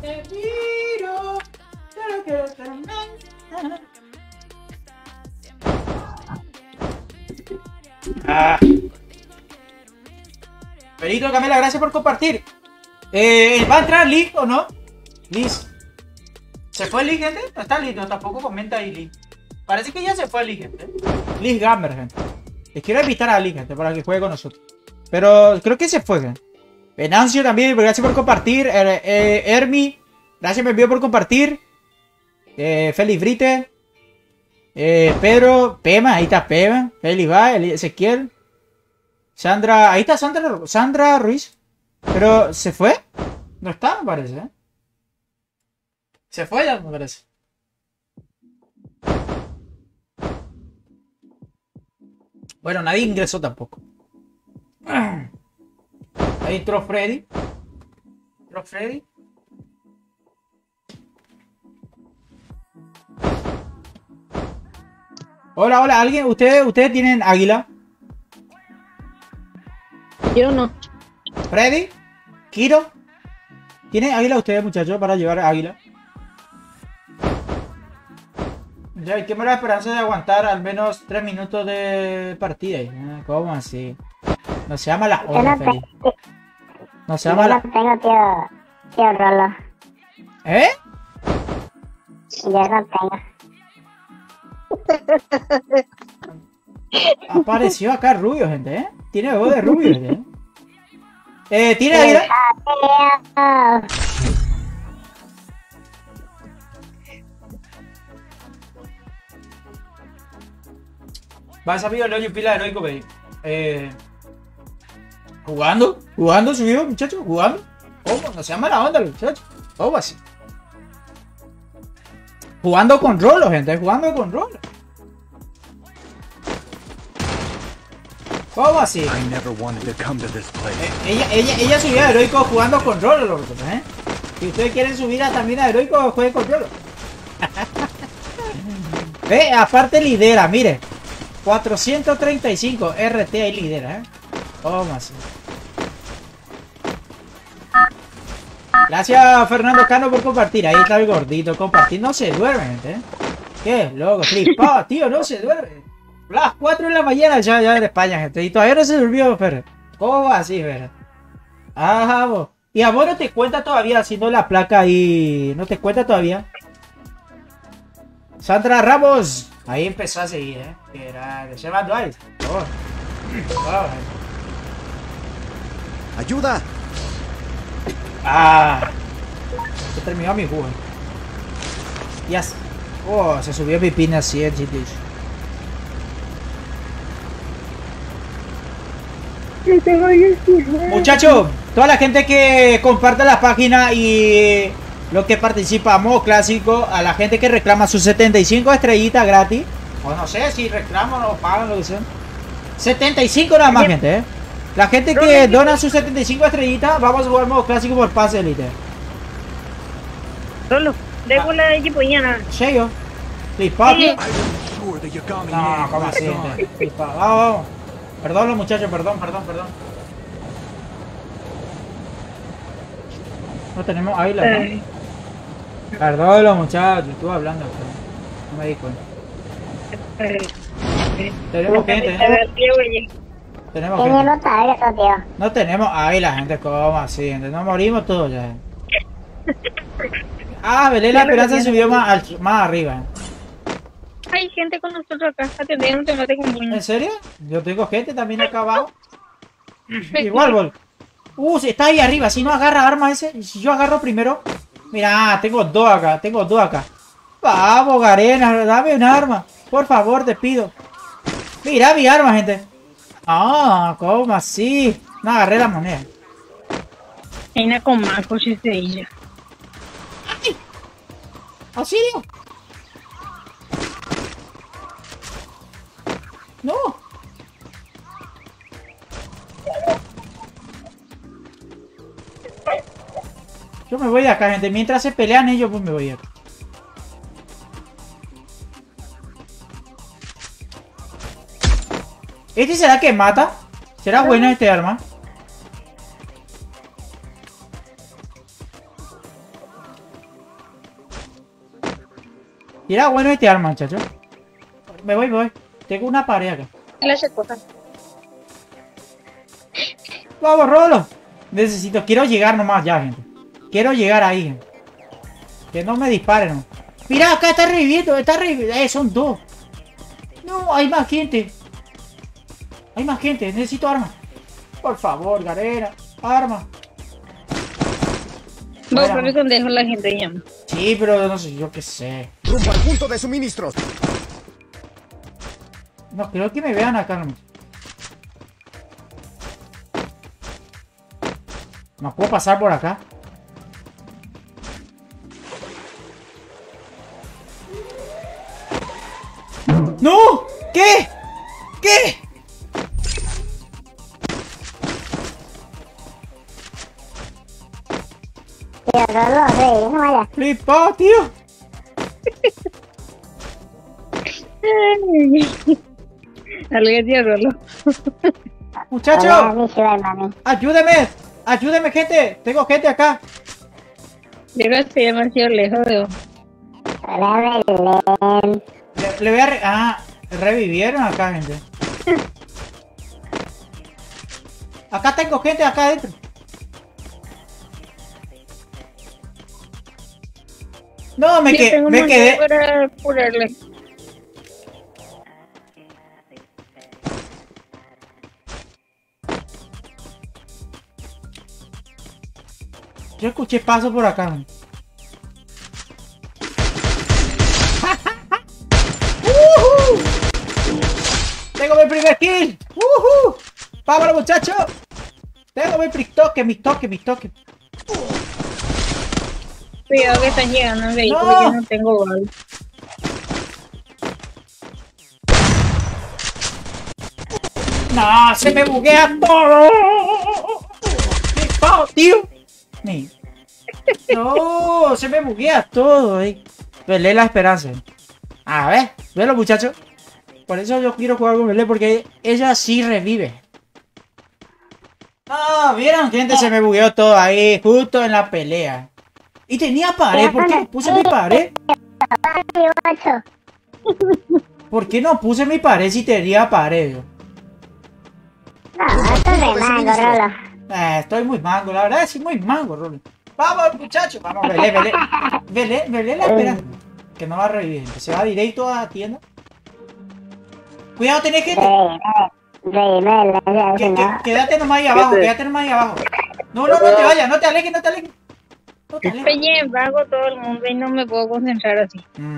Te miro. Perito Camela, gracias por compartir. ¿Va a entrar Lee o no? Liz. ¿Se fue Lee, gente? No está Lee, no, tampoco comenta ahí Lee. Parece que ya se fue Lee, gente. Lee Gamer, gente. Les quiero invitar a Lee, gente, para que juegue con nosotros. Pero creo que se fue, gente. Venancio también, gracias por compartir. Hermi, gracias me envió por compartir. Félix Brite. Pedro, Pema, ahí está Pema. Félix va, Ezequiel. Sandra, ahí está Sandra Ruiz. Pero, ¿se fue? No está, me parece, ¿eh? Se fue ya, me parece. Bueno, nadie ingresó tampoco. Ahí entró Freddy. Hola, hola, ¿alguien? ¿Ustedes tienen águila?
Yo no.
¿Freddy? ¿Kiro? ¿Tienen águila ustedes, muchachos, para llevar águila? Ya, ¿qué me da esperanza de aguantar al menos 3 minutos de partida? ¿Cómo así? No se llama la hora, Freddy. No se llama la...
Yo no tengo, tío Rolo.
¿Eh?
Yo no tengo.
Apareció acá rubio, gente, ¿eh? Tiene voz de rubio, gente, ¿eh? ¿Tiene águila? Vas a ver el hoyo pila heroico, baby. ¿Jugando subió, muchachos? ¿Jugando? ¿Cómo? No se llama la onda, muchachos. ¿Cómo así? Jugando con Rolo, gente. Jugando con Rolo. ¿Cómo así? Ella subió a heroico jugando con Rolo, loco, ¿eh? Si ustedes quieren subir también a heroico, jueguen con Rolo. Ve, aparte lidera, mire. 435 RT ahí lidera, ¿eh? ¿Cómo así? Gracias Fernando Cano por compartir. Ahí está el gordito. Compartir no se duerme, gente, ¿eh? ¿Qué? Loco, flipado, tío, no se duerme. Las 4 de la mañana ya en España, gente. Y todavía no se durmió, Fer. ¿Cómo va así, Fer? Ah, vos. Y a vos no te cuenta todavía haciendo la placa ahí. ¿No te cuenta todavía? Sandra Ramos. Ahí empezó a seguir, ¿eh? Que era de Sheva Dwight.
¡Ayuda!
Ah. Se terminó mi juego. Yes. Oh, se subió mi pin así en GT. Muchachos, toda la gente que comparte la página y los que participa a modo clásico, a la gente que reclama sus 75 estrellitas gratis, o no sé si reclaman o pagan, lo que sea. 75 nada más, gente, ¿eh? La gente que dona sus 75 estrellitas, vamos a jugar modo clásico por pase elite.
Solo, dejo la de equipo mañana.
¿Serio? Flipado. No, ¿cómo así, gente? Flipado. Vamos. Perdón los muchachos, perdón. No tenemos águila, ¿no? Perdón los muchachos, estuve hablando, no me di cuenta. Tenemos gente, Tenemos gente. No tenemos águila, gente, ¿cómo así, gente? Nos morimos todos ya. Ah, Belén la Esperanza subió más arriba.
Hay gente con nosotros acá, atendiendo, no te acompaño.
¿En serio? Yo tengo gente también acá abajo. Igual, Bol. Si está ahí arriba, si no agarra arma ese, si yo agarro primero. Mira, tengo dos acá. Vamos, Garena, dame un arma. Por favor, te pido. Mira mi arma, gente. Ah, ¿cómo así? No agarré la moneda.
Hay una con más coches de ella.
¿Auxilio? No. Yo me voy de acá, gente. Mientras se pelean ellos, pues me voy de acá. ¿Este será que mata? ¿Será bueno este arma? Tira bueno este arma, muchacho. Me voy. Tengo una pared acá. Vamos, Rolo. Quiero llegar nomás ya, gente. Quiero llegar ahí, gente. Que no me disparen, ¿no? Mira, acá está reviviendo, son dos. No, hay más gente. Necesito armas. Por favor, Garera. Arma.
No, pero eso dejo la gente ya.
Sí, pero no sé, yo qué sé.
Rumbo al punto de suministros.
No, creo que me vean acá, no. No puedo pasar por acá. ¡No! ¿Qué? ¿Qué?
Tío, Rolo, no vaya.
Flipado, tío.
Algo tío Rolo.
Muchacho, ayúdeme, gente. Tengo gente acá.
Yo no estoy demasiado lejos de vos.
Le voy a revivieron acá, gente. Acá tengo gente acá adentro. No, me quedé.
Para curarle.
Yo escuché pasos por acá. Tengo mi primer kill. Vámonos, muchachos. Tengo mi mis toques.
Cuidado que están llegando en vehículo,
No.
yo no tengo balas.
No, se me buguea todo. ¡Flipado, tío! No, se me buguea todo, Belé la esperanza. A ver, velo, muchachos. Por eso yo quiero jugar con Belé, porque ella sí revive. Ah, ¿vieron, gente? Se me bugueó todo ahí, justo en la pelea. Y tenía pared, ¿por qué no puse mi pared? ¿Por qué no puse mi pared si tenía pared? Estoy muy mango, la verdad, sí, muy mango, Rolo. Vamos, muchachos, vamos, Belé la esperanza. Que no va a revivir, que se va directo a la tienda. Cuidado, tenés gente. Quédate nomás ahí abajo, No te vayas, no te alejes.
Estoy en vago todo el mundo y no me puedo concentrar así.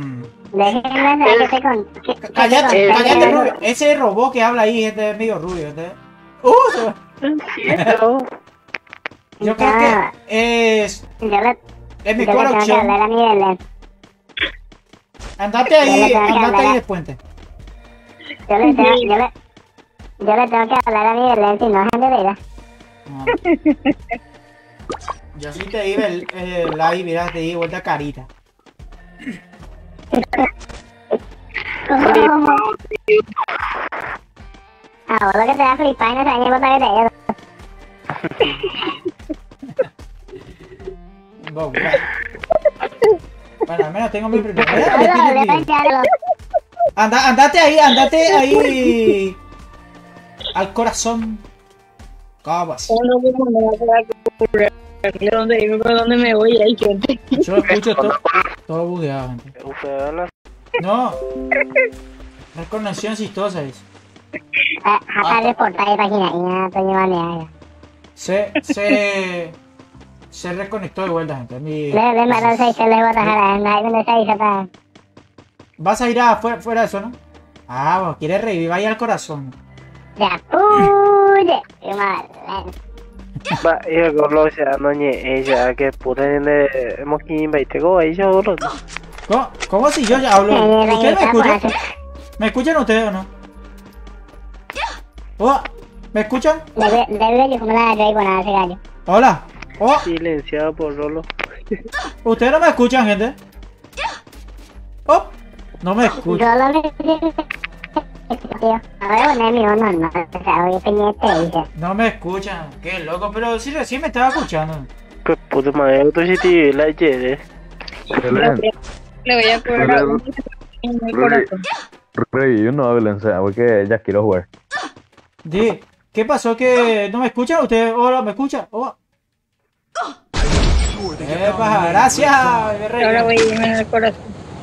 Cállate, Rubio. Ese robot que habla ahí es medio rubio. Yo creo que es mi colección. Andate ahí de puente.
Yo le tengo que hablar a mi Belén, si no es de vida.
Yo sí te di el live, mira, te di vuelta carita.
Vos lo que te da flipar y no sabes ni botar que te digo.
Bueno, al menos tengo mi primer. Andate ahí. Al corazón. Cabas.
¿Dónde me voy? Hay gente.
Yo escucho todo bugueado, gente. No. Reconexión chistosa es. Se reconectó de vuelta, gente. Vas a ir fuera de eso, ¿no? Ah, vos quieres revivir ahí al corazón.
Ya,
Va, 이걸로 너니 ella que pueden 먹기 바이트고 ella olo.
¿Cómo si yo ya hablo? ¿Ustedes me escuchan? ¿Me escuchan ustedes o no? ¿Me escuchan? Hola.
Silenciado por Rolo.
¿Ustedes no me escuchan, gente? No me escuchan. No me escuchan, qué loco, pero sí recién me estaba escuchando.
Pues puta madre, tú sí te la quieres.
Le voy a cobrar a uno en el corazón.
Rey, yo no hablo, porque ya quiero jugar.
Di, ¿qué pasó? ¿Que no me escuchan ustedes? Hola, ¿me escuchan? Hola. Epa, gracias, Rey.
Ahora voy a irme en el corazón.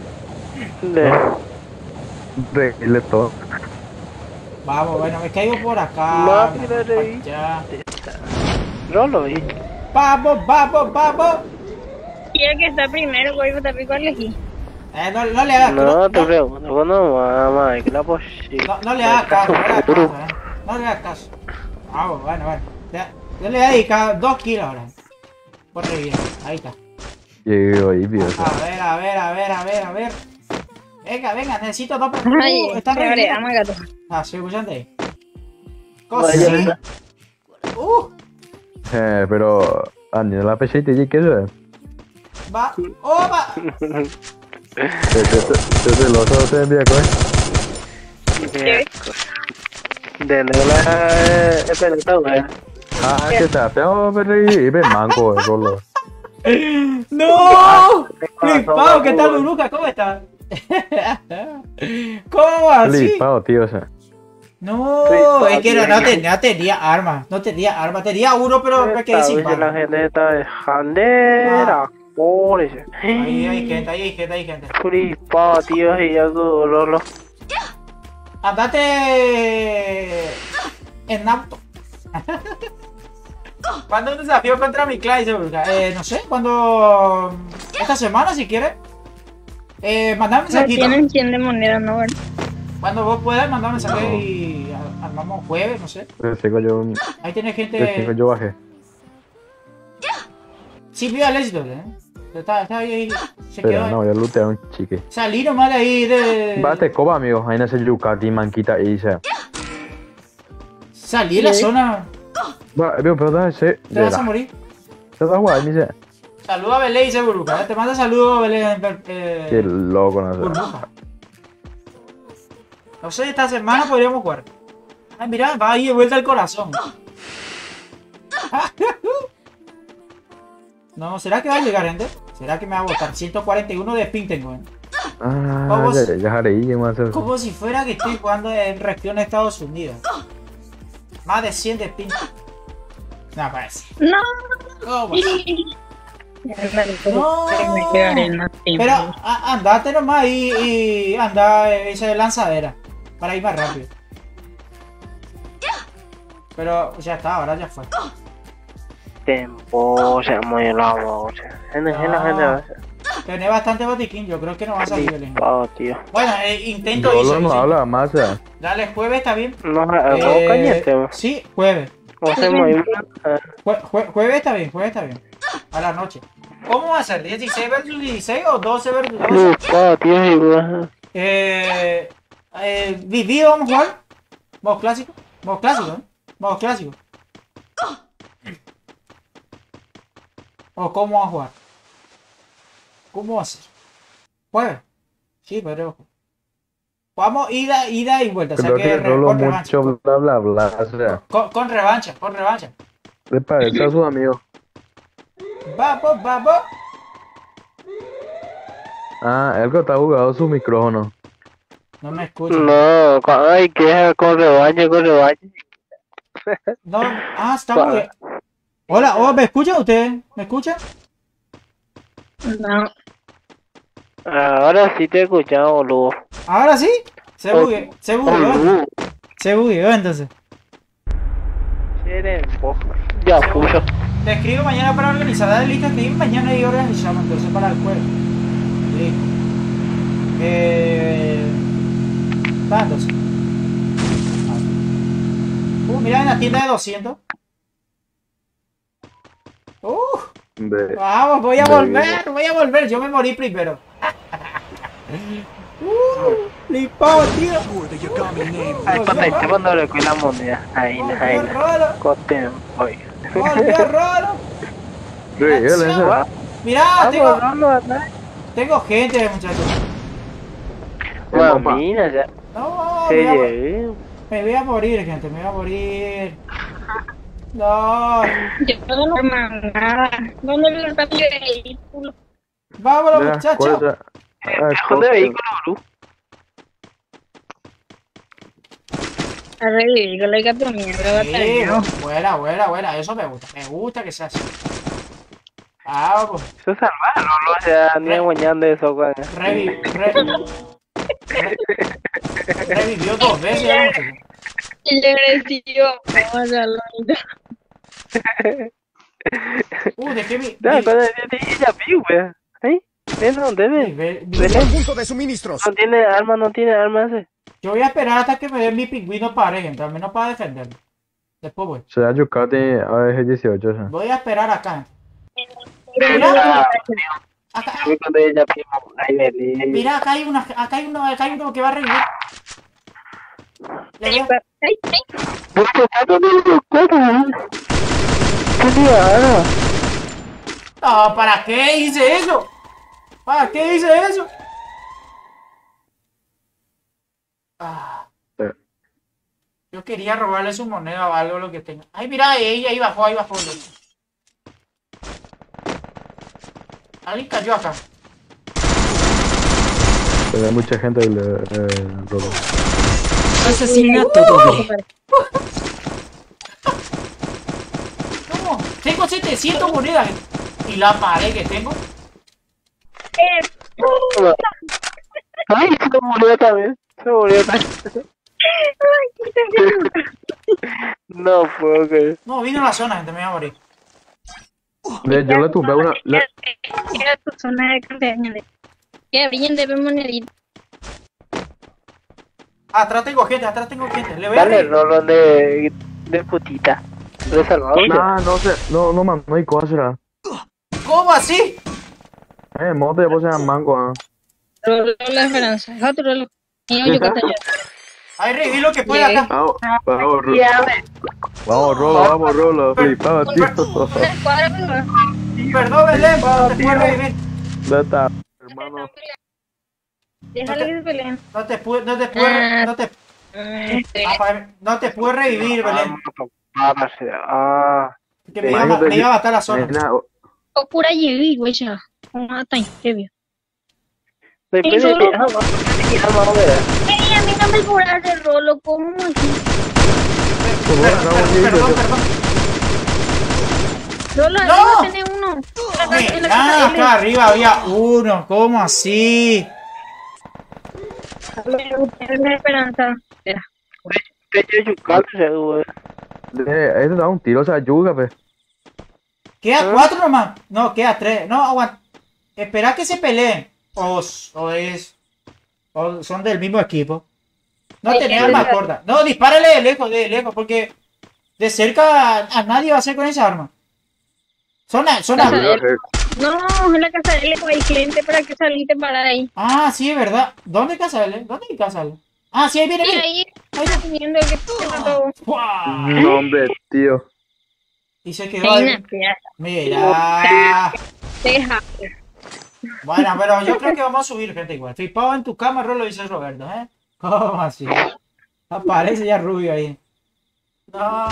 Rey, le toca.
Vamos, bueno, me caigo por acá. Ya.
No lo vi.
Vamos, vamos, vamos.
Y el que está primero, voy a pico elegí.
No le hagas caso.
No, te pregunto, no, mamá, es que la posible.
No le hagas caso, no le hagas caso. Vamos, bueno. Yo le voy a dedicar 2 kilos ahora. Por bien, ahí está.
Llego ahí, tío.
A ver. Venga, necesito 2 por están
reviviendo.
¿se escuchan ahí?
Cosita.
Pero... Andy, la peseita y qué es.
Va, ¡opa!
Desde los ojos te envía coger.
De la pelota, güey.
¿Qué tal? Pero ven manco, Rolo.
¡No! Flipao, ¿qué tal, Uruca? ¿Cómo estás? ¿Cómo así?
Flipao, tío, o sea.
No, es que no tenía armas. No tenía armas. Tenía uno, pero me quedé sin
balas. La gente está de jandera.
Ahí hay gente.
Flipao, tío, y ya Rolo.
Andate en auto. ¿Cuándo un desafío contra mi clan? No sé, cuando... Esta semana, si quieres. Mandame un mensajito.
No tienen 100 de moneda, no, ¿verdad?
Cuando vos puedas, mandame un mensaje y armamos jueves, no sé. Ahí tenés gente...
Yo bajé.
Sí, vio el éxito, Está ahí, se
pero
quedó.
No, ya looteé a un chique.
Salí nomás de ahí de...
Bate coba, amigo. Ahí no se yucati, manquita, y se...
Salí de la zona.
Va, pero dame ese...
Te vas a morir.
Te vas a jugar, me dice.
Saluda a Belén y se burbuja. Te manda saludos a Belén.
Qué loco, no sé.
Burbuja. No sé, esta semana podríamos jugar. Ay, mira, va ahí de vuelta el corazón. No, ¿será que va a llegar, gente? ¿Será que me va a botar? 141 de ping tengo,
ya haré ahí, más.
Como si fuera que estoy jugando en región de Estados Unidos. Más de 100 de ping. No, parece.
No.
¿Cómo? No. Pero andate nomás y anda esa de lanzadera. Para ir más rápido. Pero ya está, ahora ya fue.
Tiempo, se muy loco, o sea. Gente.
Tenés bastante botiquín, yo creo que no va a salir el
tío.
Bueno, intento hizo.
No habla más.
Dale, jueves está bien.
No, cañete.
Sí, jueves. Jueves está bien, A la noche. ¿Cómo va a ser? ¿16 versus 16 o 12 versus 12? ¿Vivido vamos a jugar? ¿Modo clásico? Modo clásico. ¿O cómo va a jugar? ¿Cómo va a ser? ¿Jueves? Sí, pero... Vamos ida y vuelta, o sea que con revancha. Con revancha.
Epa, está su amigo.
Vamos.
Él que está jugando su micrófono.
No me escucha.
No, ay, que con revancha.
No, está muy bien. Hola, ¿me escucha usted? ¿Me escucha?
No.
Ahora sí te escuchamos, boludo.
¿Ahora sí? Se bugueó entonces.
Ya, puso.
Te escribo mañana para organizar. Dale lista, escribí mañana y organizamos entonces para el jueves. Listo. Está entonces. Mira en la tienda de 200. Vamos, voy a volver. Yo me morí primero. Flipado, tío.
Cuando le cuida la moneda. Ahí. Coten, hoy.
Rolo. Mirá, tengo gente, muchachos.
Mamina, ya.
No, me voy a morir, gente, No.
Yo no me nada. ¿Dónde está mi vehículo?
Vámonos, muchachos.
¿Dónde vehículo, bro?
Arreglo, hay que mierda,
Sí, buena, eso me gusta que sea así. Vamos.
Eso es salvaje, no lo sea ni aguañando eso, güey.
Revivió 2 veces ya, muchacho.
Y le agradecido. Vamos a lo
¿De qué vi?
Ella vive, güey. ¿Eh? ¿Ven dónde ve?
Punto de suministros.
No tiene arma ese.
Yo voy a esperar hasta que me den mi pingüino pareja, al menos para defenderlo. Después voy.
Se da Yucate AG-18.
Voy a esperar acá. Mira, acá hay uno que va a revivir. No, ¿para qué hice eso? ¿Para qué hice eso? Yo quería robarle su moneda o algo, lo que tenga. Ay, mira, ella ahí bajó. Alguien cayó acá.
Hay mucha gente que le robó.
Asesinato doble.
¿Cómo? Tengo 700 monedas. ¿Y la pared que tengo?
Ay, se murió también. No puedo creer.
No, vino a la zona, gente, me voy a morir.
Yo le tumbé una...
Era tu zona de campaña. Que brillen de monedita.
Atrás tengo gente. Le voy a
Dale, Rolón de putita. ¿De Salvador?
No, man, no hay cosa.
¿Cómo así?
Mote, pues se mango,
Rolo la esperanza. Otro Rolo. Y yo que te
Ay, reviví lo que pueda acá.
Vamos, Rolo, flipado, tío.
Perdón, Belén, no te puedo revivir.
¿Dónde está, hermano?
Déjale que se peleen.
No te puedo revivir, Belén. Que me iba a matar la zona.
O pura lleví, güey, ya. Mata en serio. A mí no me cobras el Rolo, ¿cómo aquí?
Perdón.
Rolo, arriba tiene uno.
Acá arriba había uno, ¿cómo así?
La esperanza. Espera.
Ahí te da un tiro, o sea, yuga, pe.
Queda 4 nomás. No, queda 3. No, aguanta. Espera que se peleen. O son del mismo equipo. No tenés arma corta. No, dispárale de lejos, porque de cerca a nadie va a hacer con esa arma. No,
en la casa de él hay gente para que saliste para ahí.
Ah, sí, es verdad. ¿Dónde casa de él? ¿Dónde hay casa de él? Ah, sí, ahí viene.
Ahí está viendo que te mató.
No, hombre, tío.
Y se quedó ahí. Mira. Bueno, pero yo creo que vamos a subir, gente, igual. Flipado en tu cama, Rolo, dice Roberto, ¿eh? ¿Cómo así? Aparece ya rubio ahí. No.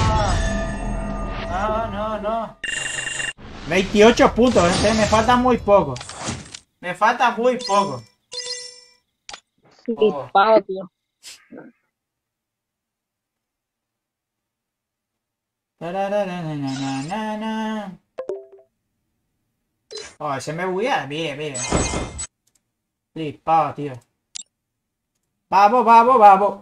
28 puntos, gente. Me falta muy poco.
Flipado, tío.
Oh, ese me buguea. Mire. Flipado, tío. Vamos.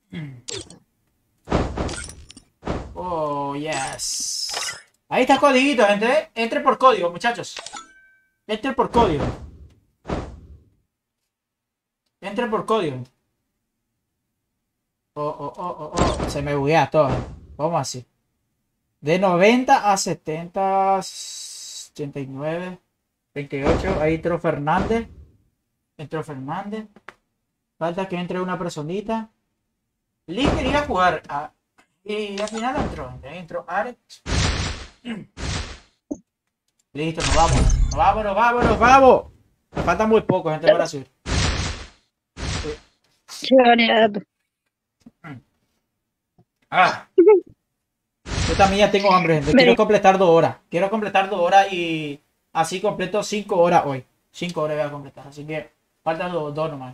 Oh, yes. Ahí está el codiguito, gente. Entre por código, muchachos. Entre por código. Oh. Se me buguea todo. ¿Cómo así? De 90 a 70, 89, 28. Ahí entró Fernández. Falta que entre una personita. Lee quería jugar. Y al final entró Alex. Listo, nos vamos. Me falta muy poco, gente, para subir. Yo también ya tengo hambre, gente. Quiero completar 2 horas. Y así completo 5 horas hoy. 5 horas voy a completar. Así que Faltan dos nomás.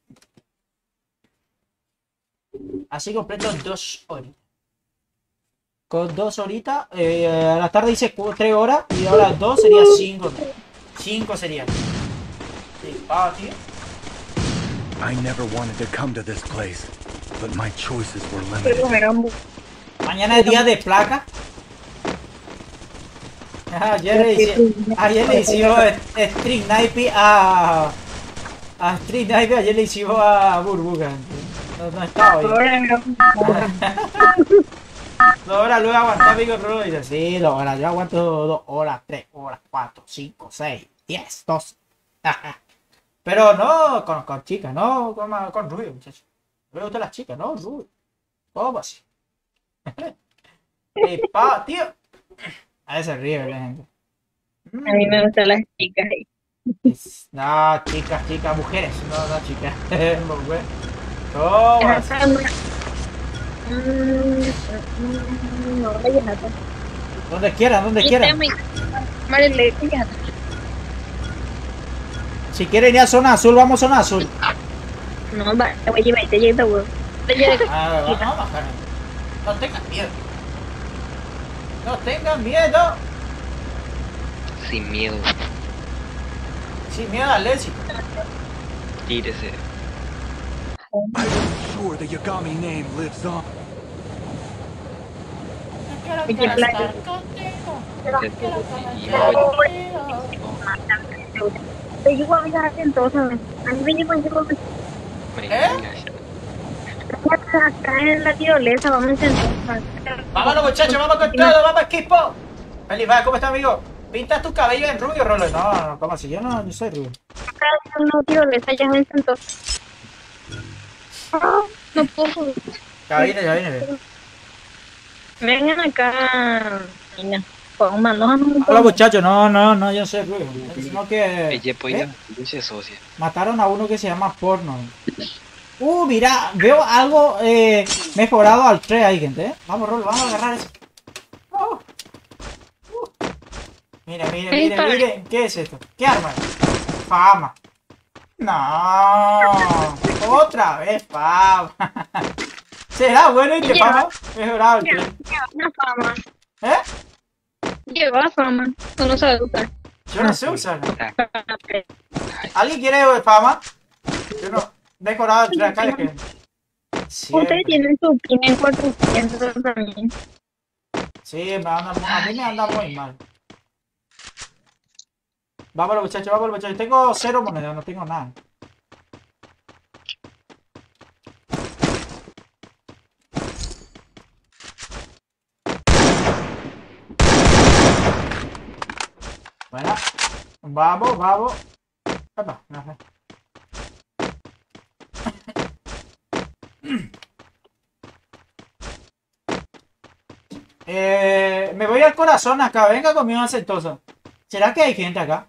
Así completo 2 horitas. Con 2 horitas, a la tarde hice 3 horas y ahora 2 sería 5. 5 sería. Sí, tío.
I never wanted to come to this place, but my choices were limited.
Mañana es día de placa. Ayer le hicimos Street Sniper a Street Sniper, ayer le hicimos a Burbuja. No estaba hoy. 2 horas luego aguantar mi control y dice, sí, 2 horas, yo aguanto 2 horas, 3 horas, 4, 5, 6, 10, 12. Pero no con chicas, no con rubio, muchachos. Me gustan las chicas, no rubio. ¿Cómo así? Tío. A veces ríe la gente.
A mí me gustan las chicas.
No, chicas, mujeres, no chicas. ¿Cómo así?
No, vallenato.
Donde quieran. Si quieren ir a zona azul, vamos a zona azul.
No, voy a llevarte llega, weón.
Vamos a bajar. No tengan miedo. No tengan miedo.
Sin miedo.
Sin miedo al éxito.
Tírese.
I'm sure the Yagami name lives on.
Acá en la tirolesa, vamos a intentar.
Vámonos muchachos, vamos con todo, vamos equipo. Feliz, ¿cómo está amigo? ¿Pintas tu cabello en rubio, Rolo? No, ¿cómo así? Yo soy rubio.
Acá en la tirolesa ya me sentó. No puedo.
Ya viene.
Vengan acá. Mira, con manos.
Hola muchachos, no, yo soy rubio. Sino que.
Socia.
Mataron a uno que se llama Porno. Mira, veo algo mejorado al 3 ahí, gente. Vamos, Rolo, vamos a agarrar eso. Miren, ¿qué es esto? ¿Qué arma es? Fama. No, otra vez fama. ¿Será bueno este fama? Mejorado el 3.
Lleva una fama.
¿Eh?
Lleva fama. Tú no sabes usar.
Yo no sé usar. ¿Alguien quiere fama? Yo no. Mejorado el 3 acá es que.
Ustedes tienen su pin en 400 también.
Sí, a mí me anda muy mal. Vámonos muchachos. Tengo 0 monedas, no tengo nada. Bueno, vamos. Epa, no sé. Me voy al corazón acá, venga conmigo a Sentosa. ¿Será que hay gente acá?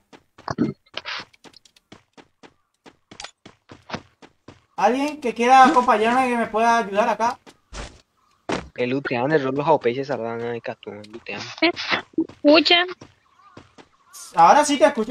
¿Alguien que quiera acompañarme que me pueda ayudar acá?
El lutean, el rol los aupeises sardan de catún, lutean.
Escucha.
Ahora sí te escucho.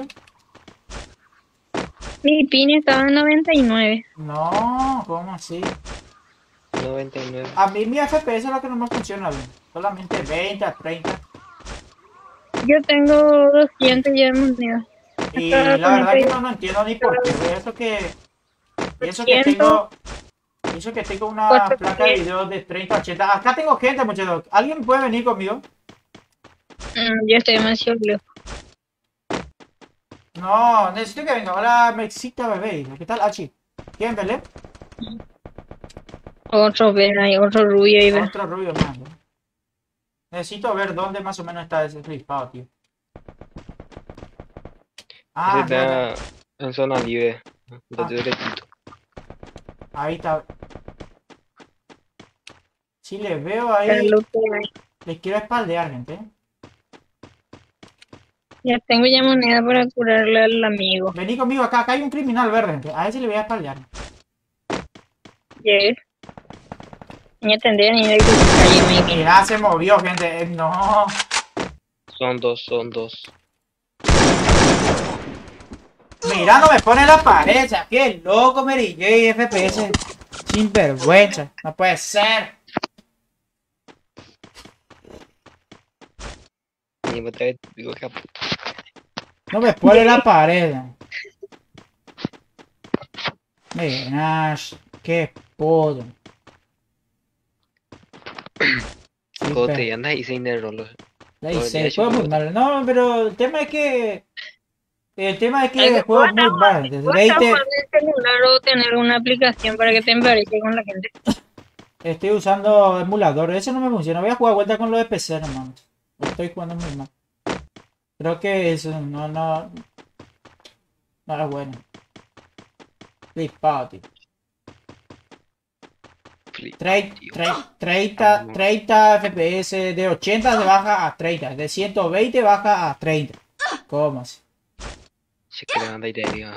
Mi pin estaba en 99.
No, ¿cómo así?
99.
A mí mi FPS es lo que no me funciona bien. Solamente 20 a 30.
Yo tengo 200 ya de moneda.
Y la verdad que no entiendo ni por qué. Eso que tengo una placa de video de 30 a 80. Acá tengo gente, muchachos. ¿Alguien puede venir conmigo?
Yo estoy demasiado lejos.
No, necesito que venga. Hola, Mexita bebé. ¿Qué tal, Hachi? ¿Quién, Belén?
Otro rubio ahí.
Otro rubio, man. Necesito ver dónde más o menos está ese flipado, tío.
Está en zona libre. Derechito.
Ahí está. Si les veo ahí. Les quiero espaldear, gente.
Ya tengo ya moneda para curarle al amigo.
Vení conmigo acá hay un criminal verde, gente. A ese le voy a espaldear.
Yes. Ya tendría ni idea que
mira, se movió, gente. No.
Son dos.
Mira, no me pone la pared, qué loco, Mary J, FPS. Sin vergüenza, no puede ser. No me pone la pared. Mira, qué podo.
¿Cómo te andas y sin el rolo?
Juego muy mal. No, pero el tema es que el juego es muy mal. Desde 20
el celular o tener una aplicación para que te empareje con la gente.
estoy usando emulador. Eso no me funciona. Voy a jugar vuelta con los de PC, hermano. Estoy jugando muy mal. Creo que eso no es bueno. Flipado, tío. 30 FPS, de 80 se baja a 30, de 120 baja a 30. ¿Cómo así?
Se crean de idea.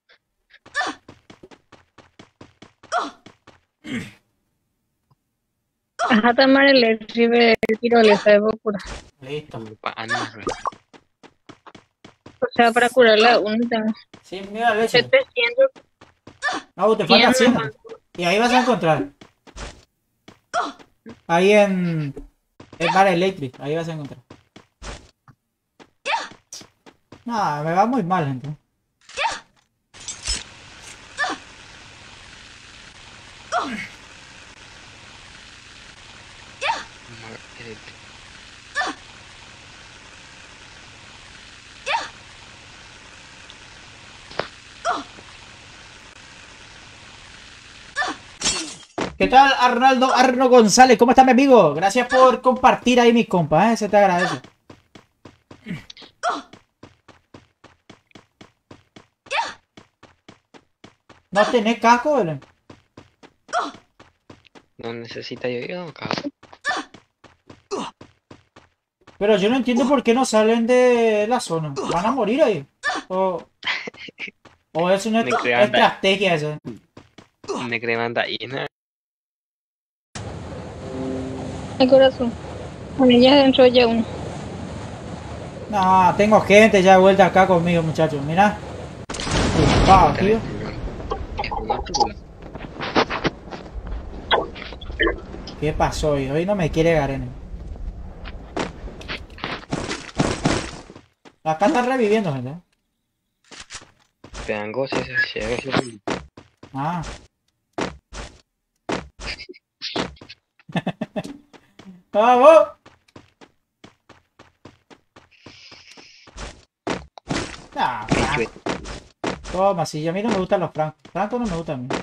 Ajá, tomar el recibe el tirolesa de locura.
Listo.
O sea, para curarla uno tengo.
Sí, mira, leche.
700.
No, te falta 100. Y ahí vas a encontrar. Ahí en Bar Electric, ahí vas a encontrar. No, me va muy mal, gente. ¿Qué tal, Arnaldo González? ¿Cómo está, mi amigo? Gracias por compartir ahí, mis compas, se te agradece. ¿No tenés casco, Belén?
No necesita yo casco.
Pero yo no entiendo por qué no salen de la zona. ¿Van a morir ahí? ¿O es una estrategia esa?
Me crean ahí, ¿no?
El corazón. Bueno, ya dentro ya uno.
No, tengo gente ya de vuelta acá conmigo, muchachos. Mirá. Tío. ¿Qué pasó hoy? Hoy no me quiere Garen. Acá están reviviendo, gente.
Vean goces,
Ah. ¡Vamos! Ah, toma, si a mí no me gustan los francos. Francos no me gustan a mí.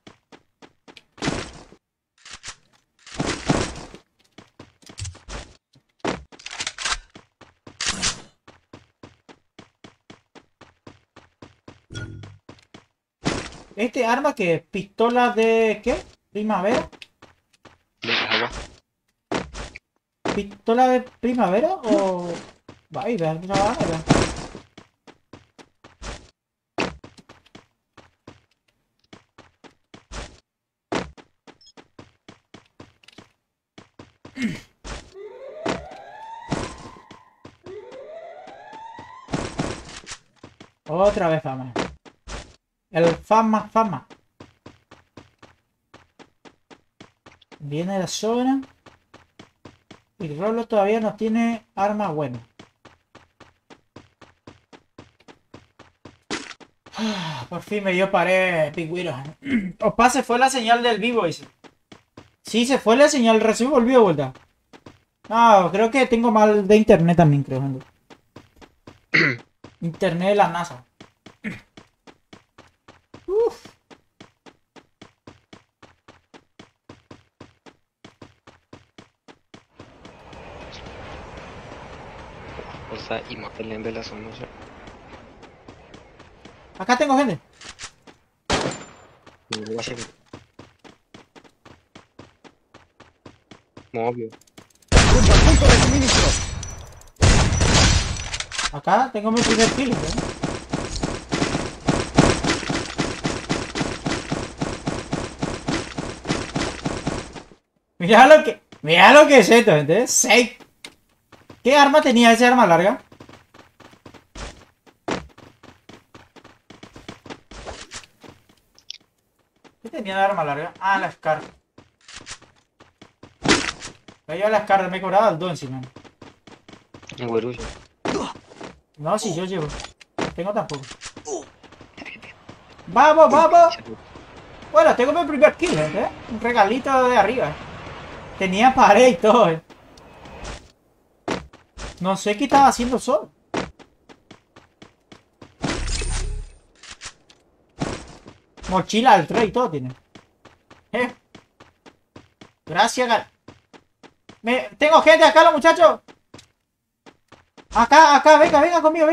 Este arma que es pistola de... ¿qué? ¿Primavera?
De agua.
¿Pistola de primavera o...? Vaya, otra vez fama. El fama. Viene de la zona. Y Rolo todavía no tiene arma buena. Por fin me dio pared, pingüino. Opa, se fue la señal del vivo, dice. Sí, se fue la señal, recién volvió de vuelta. No, creo que tengo mal de internet también, creo. Internet de la NASA. Uf.
O sea, y más peleando de la zona.
Acá tengo gente.
Obvio.
Junto al punto de suministros.
Acá tengo mi primer kill, ¿eh? Mira lo que es esto, gente. 6. ¿Qué arma tenía ese arma larga? ¿Qué tenía de arma larga? Ah, la Scar. Cayó la Scar, me he cobrado el 2 encima.
En Guerrero.
No, si yo llevo. Tengo tampoco. ¡Vamos, vamos! Bueno, tengo mi primer kill, ¿eh? Un regalito de arriba. Tenía pared y todo, ¿eh? No sé qué estaba haciendo solo. Mochila al rey y todo tiene. Gracias, tengo gente acá, los muchachos. Acá, venga conmigo,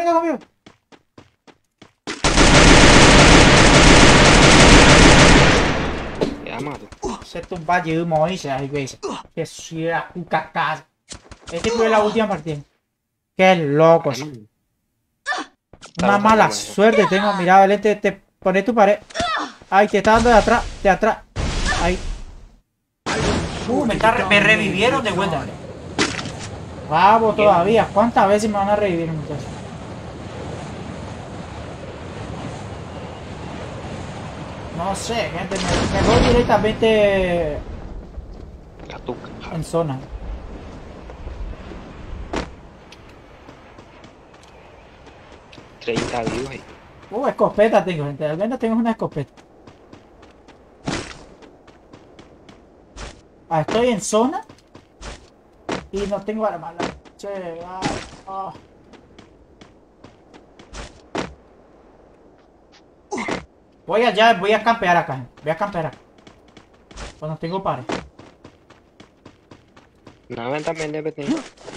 Se tumba de humo y se veis. Que sea un cacazo. Este fue la última partida. Qué locos. Una mala suerte tengo. Mira, Belén, te pones tu pared. Ay, te está dando de atrás. Ahí. Me revivieron de vuelta. Vamos todavía. ¿Cuántas veces me van a revivir, muchachos? No sé, gente. Me voy directamente en zona.
Vivos ahí.
Escopeta tengo, gente. Al menos tengo una escopeta. Ah, estoy en zona y no tengo arma. Che, voy a campear acá. Voy a campear acá. Cuando tengo pares.
No, también debe tener.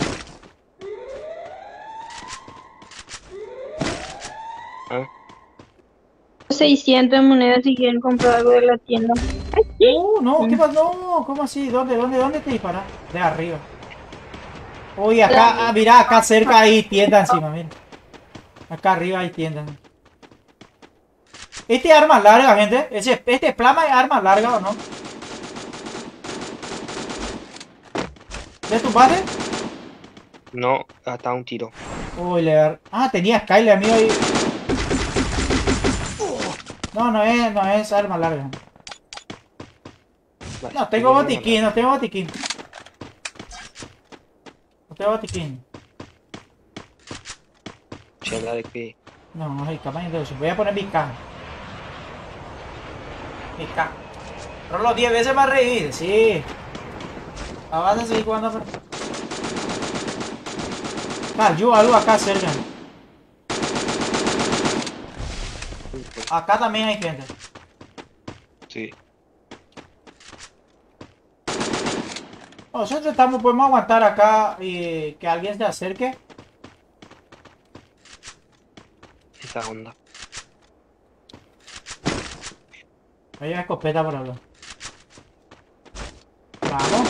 600 monedas si quieren comprar algo de la tienda.
No, ¿qué pasa? No, ¿cómo así? ¿Dónde te disparas? De arriba. Uy, acá, mira, acá cerca hay tienda encima, mira. Acá arriba hay tienda. Este es arma larga, gente. Este plama es arma larga, ¿o no? ¿Le tumbaste?
No, hasta un tiro.
Uy, tenía Skyler, amigo ahí. No es arma larga. No, tengo botiquín. No tengo botiquín.
Chela de qué.
No, hay tamaño de eso. Voy a poner mi K. Rolo 10 veces más reír, sí. Vas a seguir jugando. Yo algo acá cerca. Acá también hay gente.
Sí.
Nosotros podemos aguantar acá y que alguien se acerque.
Esa onda.
Hay una escopeta por hablar. Vamos.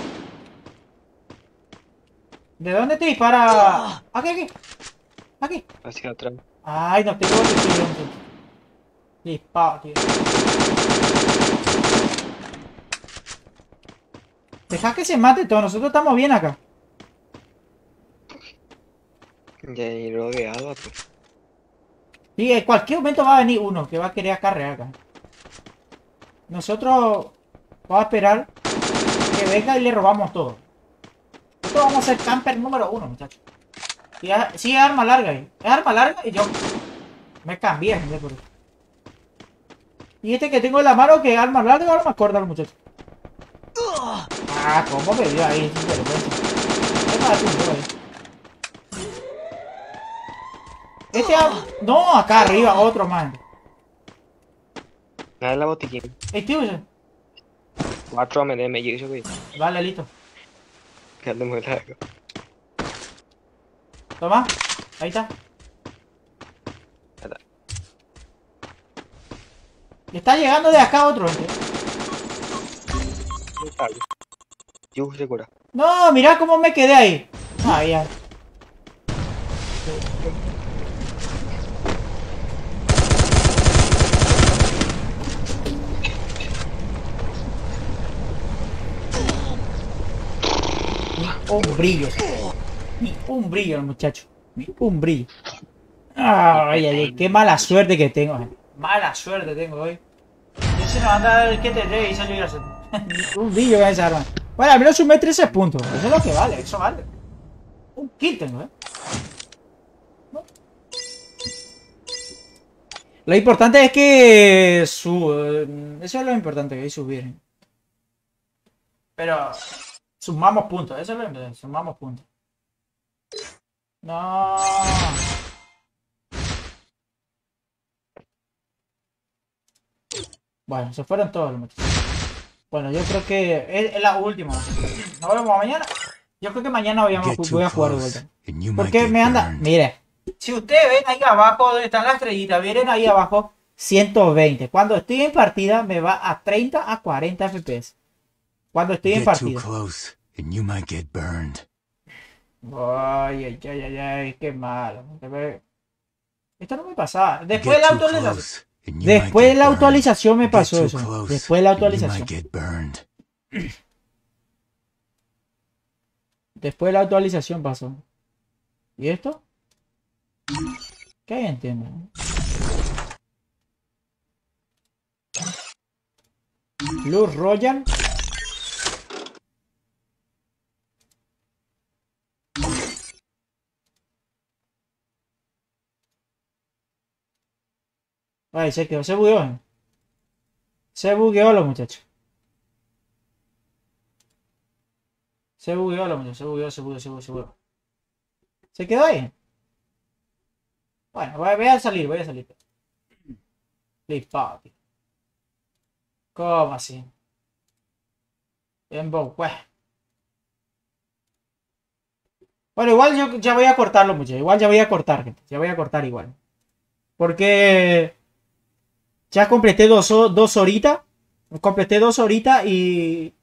¿De dónde te dispara? Aquí.
Hacia atrás.
Ay, no tengo botiquín. Disparo, tío. Deja que se mate todo, nosotros estamos bien acá.
Ya he rodeado.
Sí, en cualquier momento va a venir uno que va a querer acarrear acá. Nosotros vamos a esperar que venga y le robamos todo. Nosotros vamos a ser camper número 1, muchachos. Sí, es arma larga ahí. Es arma larga y yo me cambié, gente, por eso. Y este que tengo en la mano que es arma larga o arma corta, muchachos. Ah, ¿cómo me dio ahí? Este... No, acá arriba, otro más.
Nada, la botiquín.
Este usa.
4 me llegué yo, güey.
Vale, listo.
Quédate muy largo.
Toma, ahí está. Y está llegando de acá otro, gente.
Yo se cura.
No, mirá cómo me quedé ahí. Ah, ya. Ni un brillo, muchacho. Ni un brillo. Ay, qué mala suerte que tengo, gente. Mala suerte tengo hoy. Si no, anda el que te re y salió a hacer. Un vídeo con esa arma. Bueno, al menos sumé 13 puntos. Eso es lo que vale, eso vale. Un kill tengo, Lo importante es que eso es lo importante, que hay subir. Pero sumamos puntos, eso es lo importante, sumamos puntos. No. Bueno, se fueron todos los muchachos. Bueno, yo creo que es la última. Nos vemos mañana. Yo creo que mañana voy a jugar de vuelta. Porque me anda... Mire, si ustedes ven ahí abajo donde están las estrellitas, miren ahí abajo 120. Cuando estoy en partida me va a 30 a 40 FPS. Cuando estoy en partida. Ay, qué malo. Esto no me pasaba. Después de la actualización. Después de la actualización me pasó eso. Después de la actualización. Después de la actualización pasó. ¿Y esto? ¿Qué hay en tema? Blue Royal. Ay, se quedó, se bugueó. Se bugueó los muchachos. Se bugueó los muchachos, se bugueó. Se quedó ahí. Bueno, voy a salir, Flipado, tío. ¿Cómo así? Pues. Bueno, igual yo ya voy a cortarlo, muchachos. Igual ya voy a cortar, gente. Ya voy a cortar igual. Porque ya completé dos horitas. Completé 2 horitas y...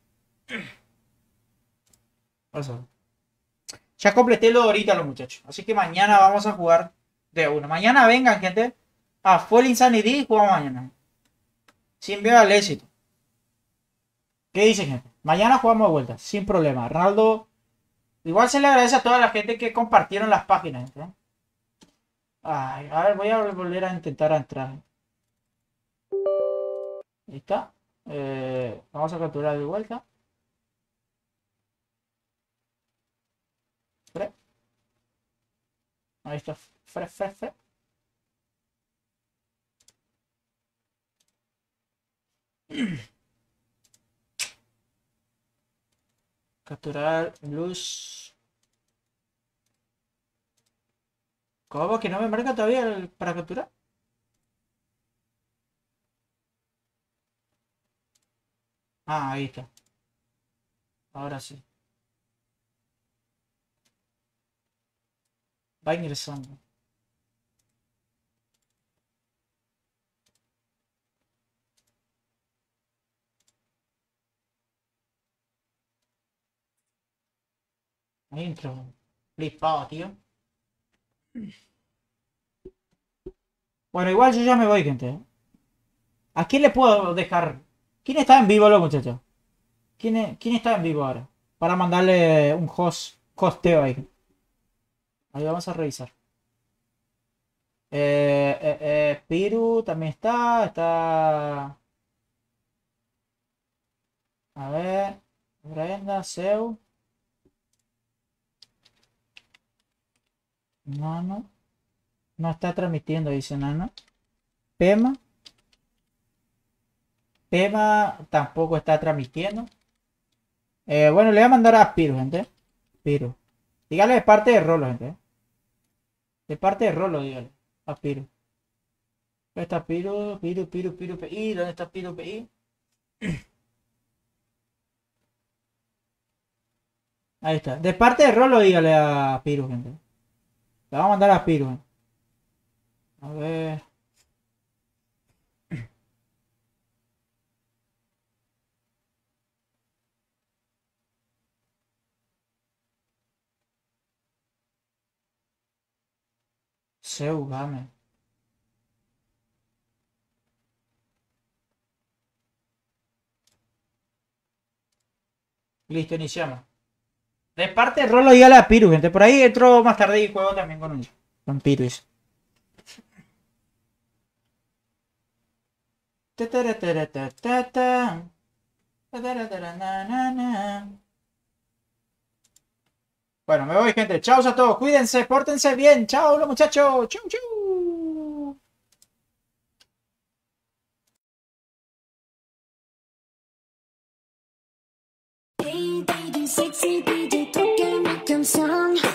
Ya completé 2 horitas los muchachos. Así que mañana vamos a jugar de una. Mañana vengan, gente. A Full Insanity y jugamos mañana. Sin miedo al éxito. ¿Qué dicen, gente? Mañana jugamos de vuelta. Sin problema. Ronaldo. Igual se le agradece a toda la gente que compartieron las páginas, gente. Ay, a ver, voy a volver a intentar entrar. Ahí está. Vamos a capturar de vuelta. Ahí está. Fre. Capturar luz. ¿Cómo que no me marca todavía para capturar? Ah, ahí está. Ahora sí. Va ingresando. Ahí entró. Flipado, tío. Bueno, igual yo ya me voy, gente. ¿A quién le puedo dejar? ¿Quién está en vivo, los muchachos? ¿Quién está en vivo ahora? Para mandarle un hosteo ahí. Ahí vamos a revisar. Piru también está. A ver. Brenda, Seu. No. No está transmitiendo, dice Nano. Pema tampoco está transmitiendo. Bueno, le voy a mandar a Piru, gente. Piru. Dígale de parte de Rolo, gente. De parte de Rolo, dígale. A Piru. ¿Dónde está Piru? Piru, PI. ¿Dónde está Piru, PI? Ahí está. De parte de Rolo, dígale a Piru, gente. Le vamos a mandar a Piru. A ver. Seu, game. Listo, iniciamos. De parte de Rolo y a la Piru, gente. Por ahí entro más tarde y juego también con Piru. Bueno, me voy, gente. Chao a todos. Cuídense, pórtense bien. Chao, los muchachos. Chau, chau.
Hey, baby, sexy DJ, toque mi canción.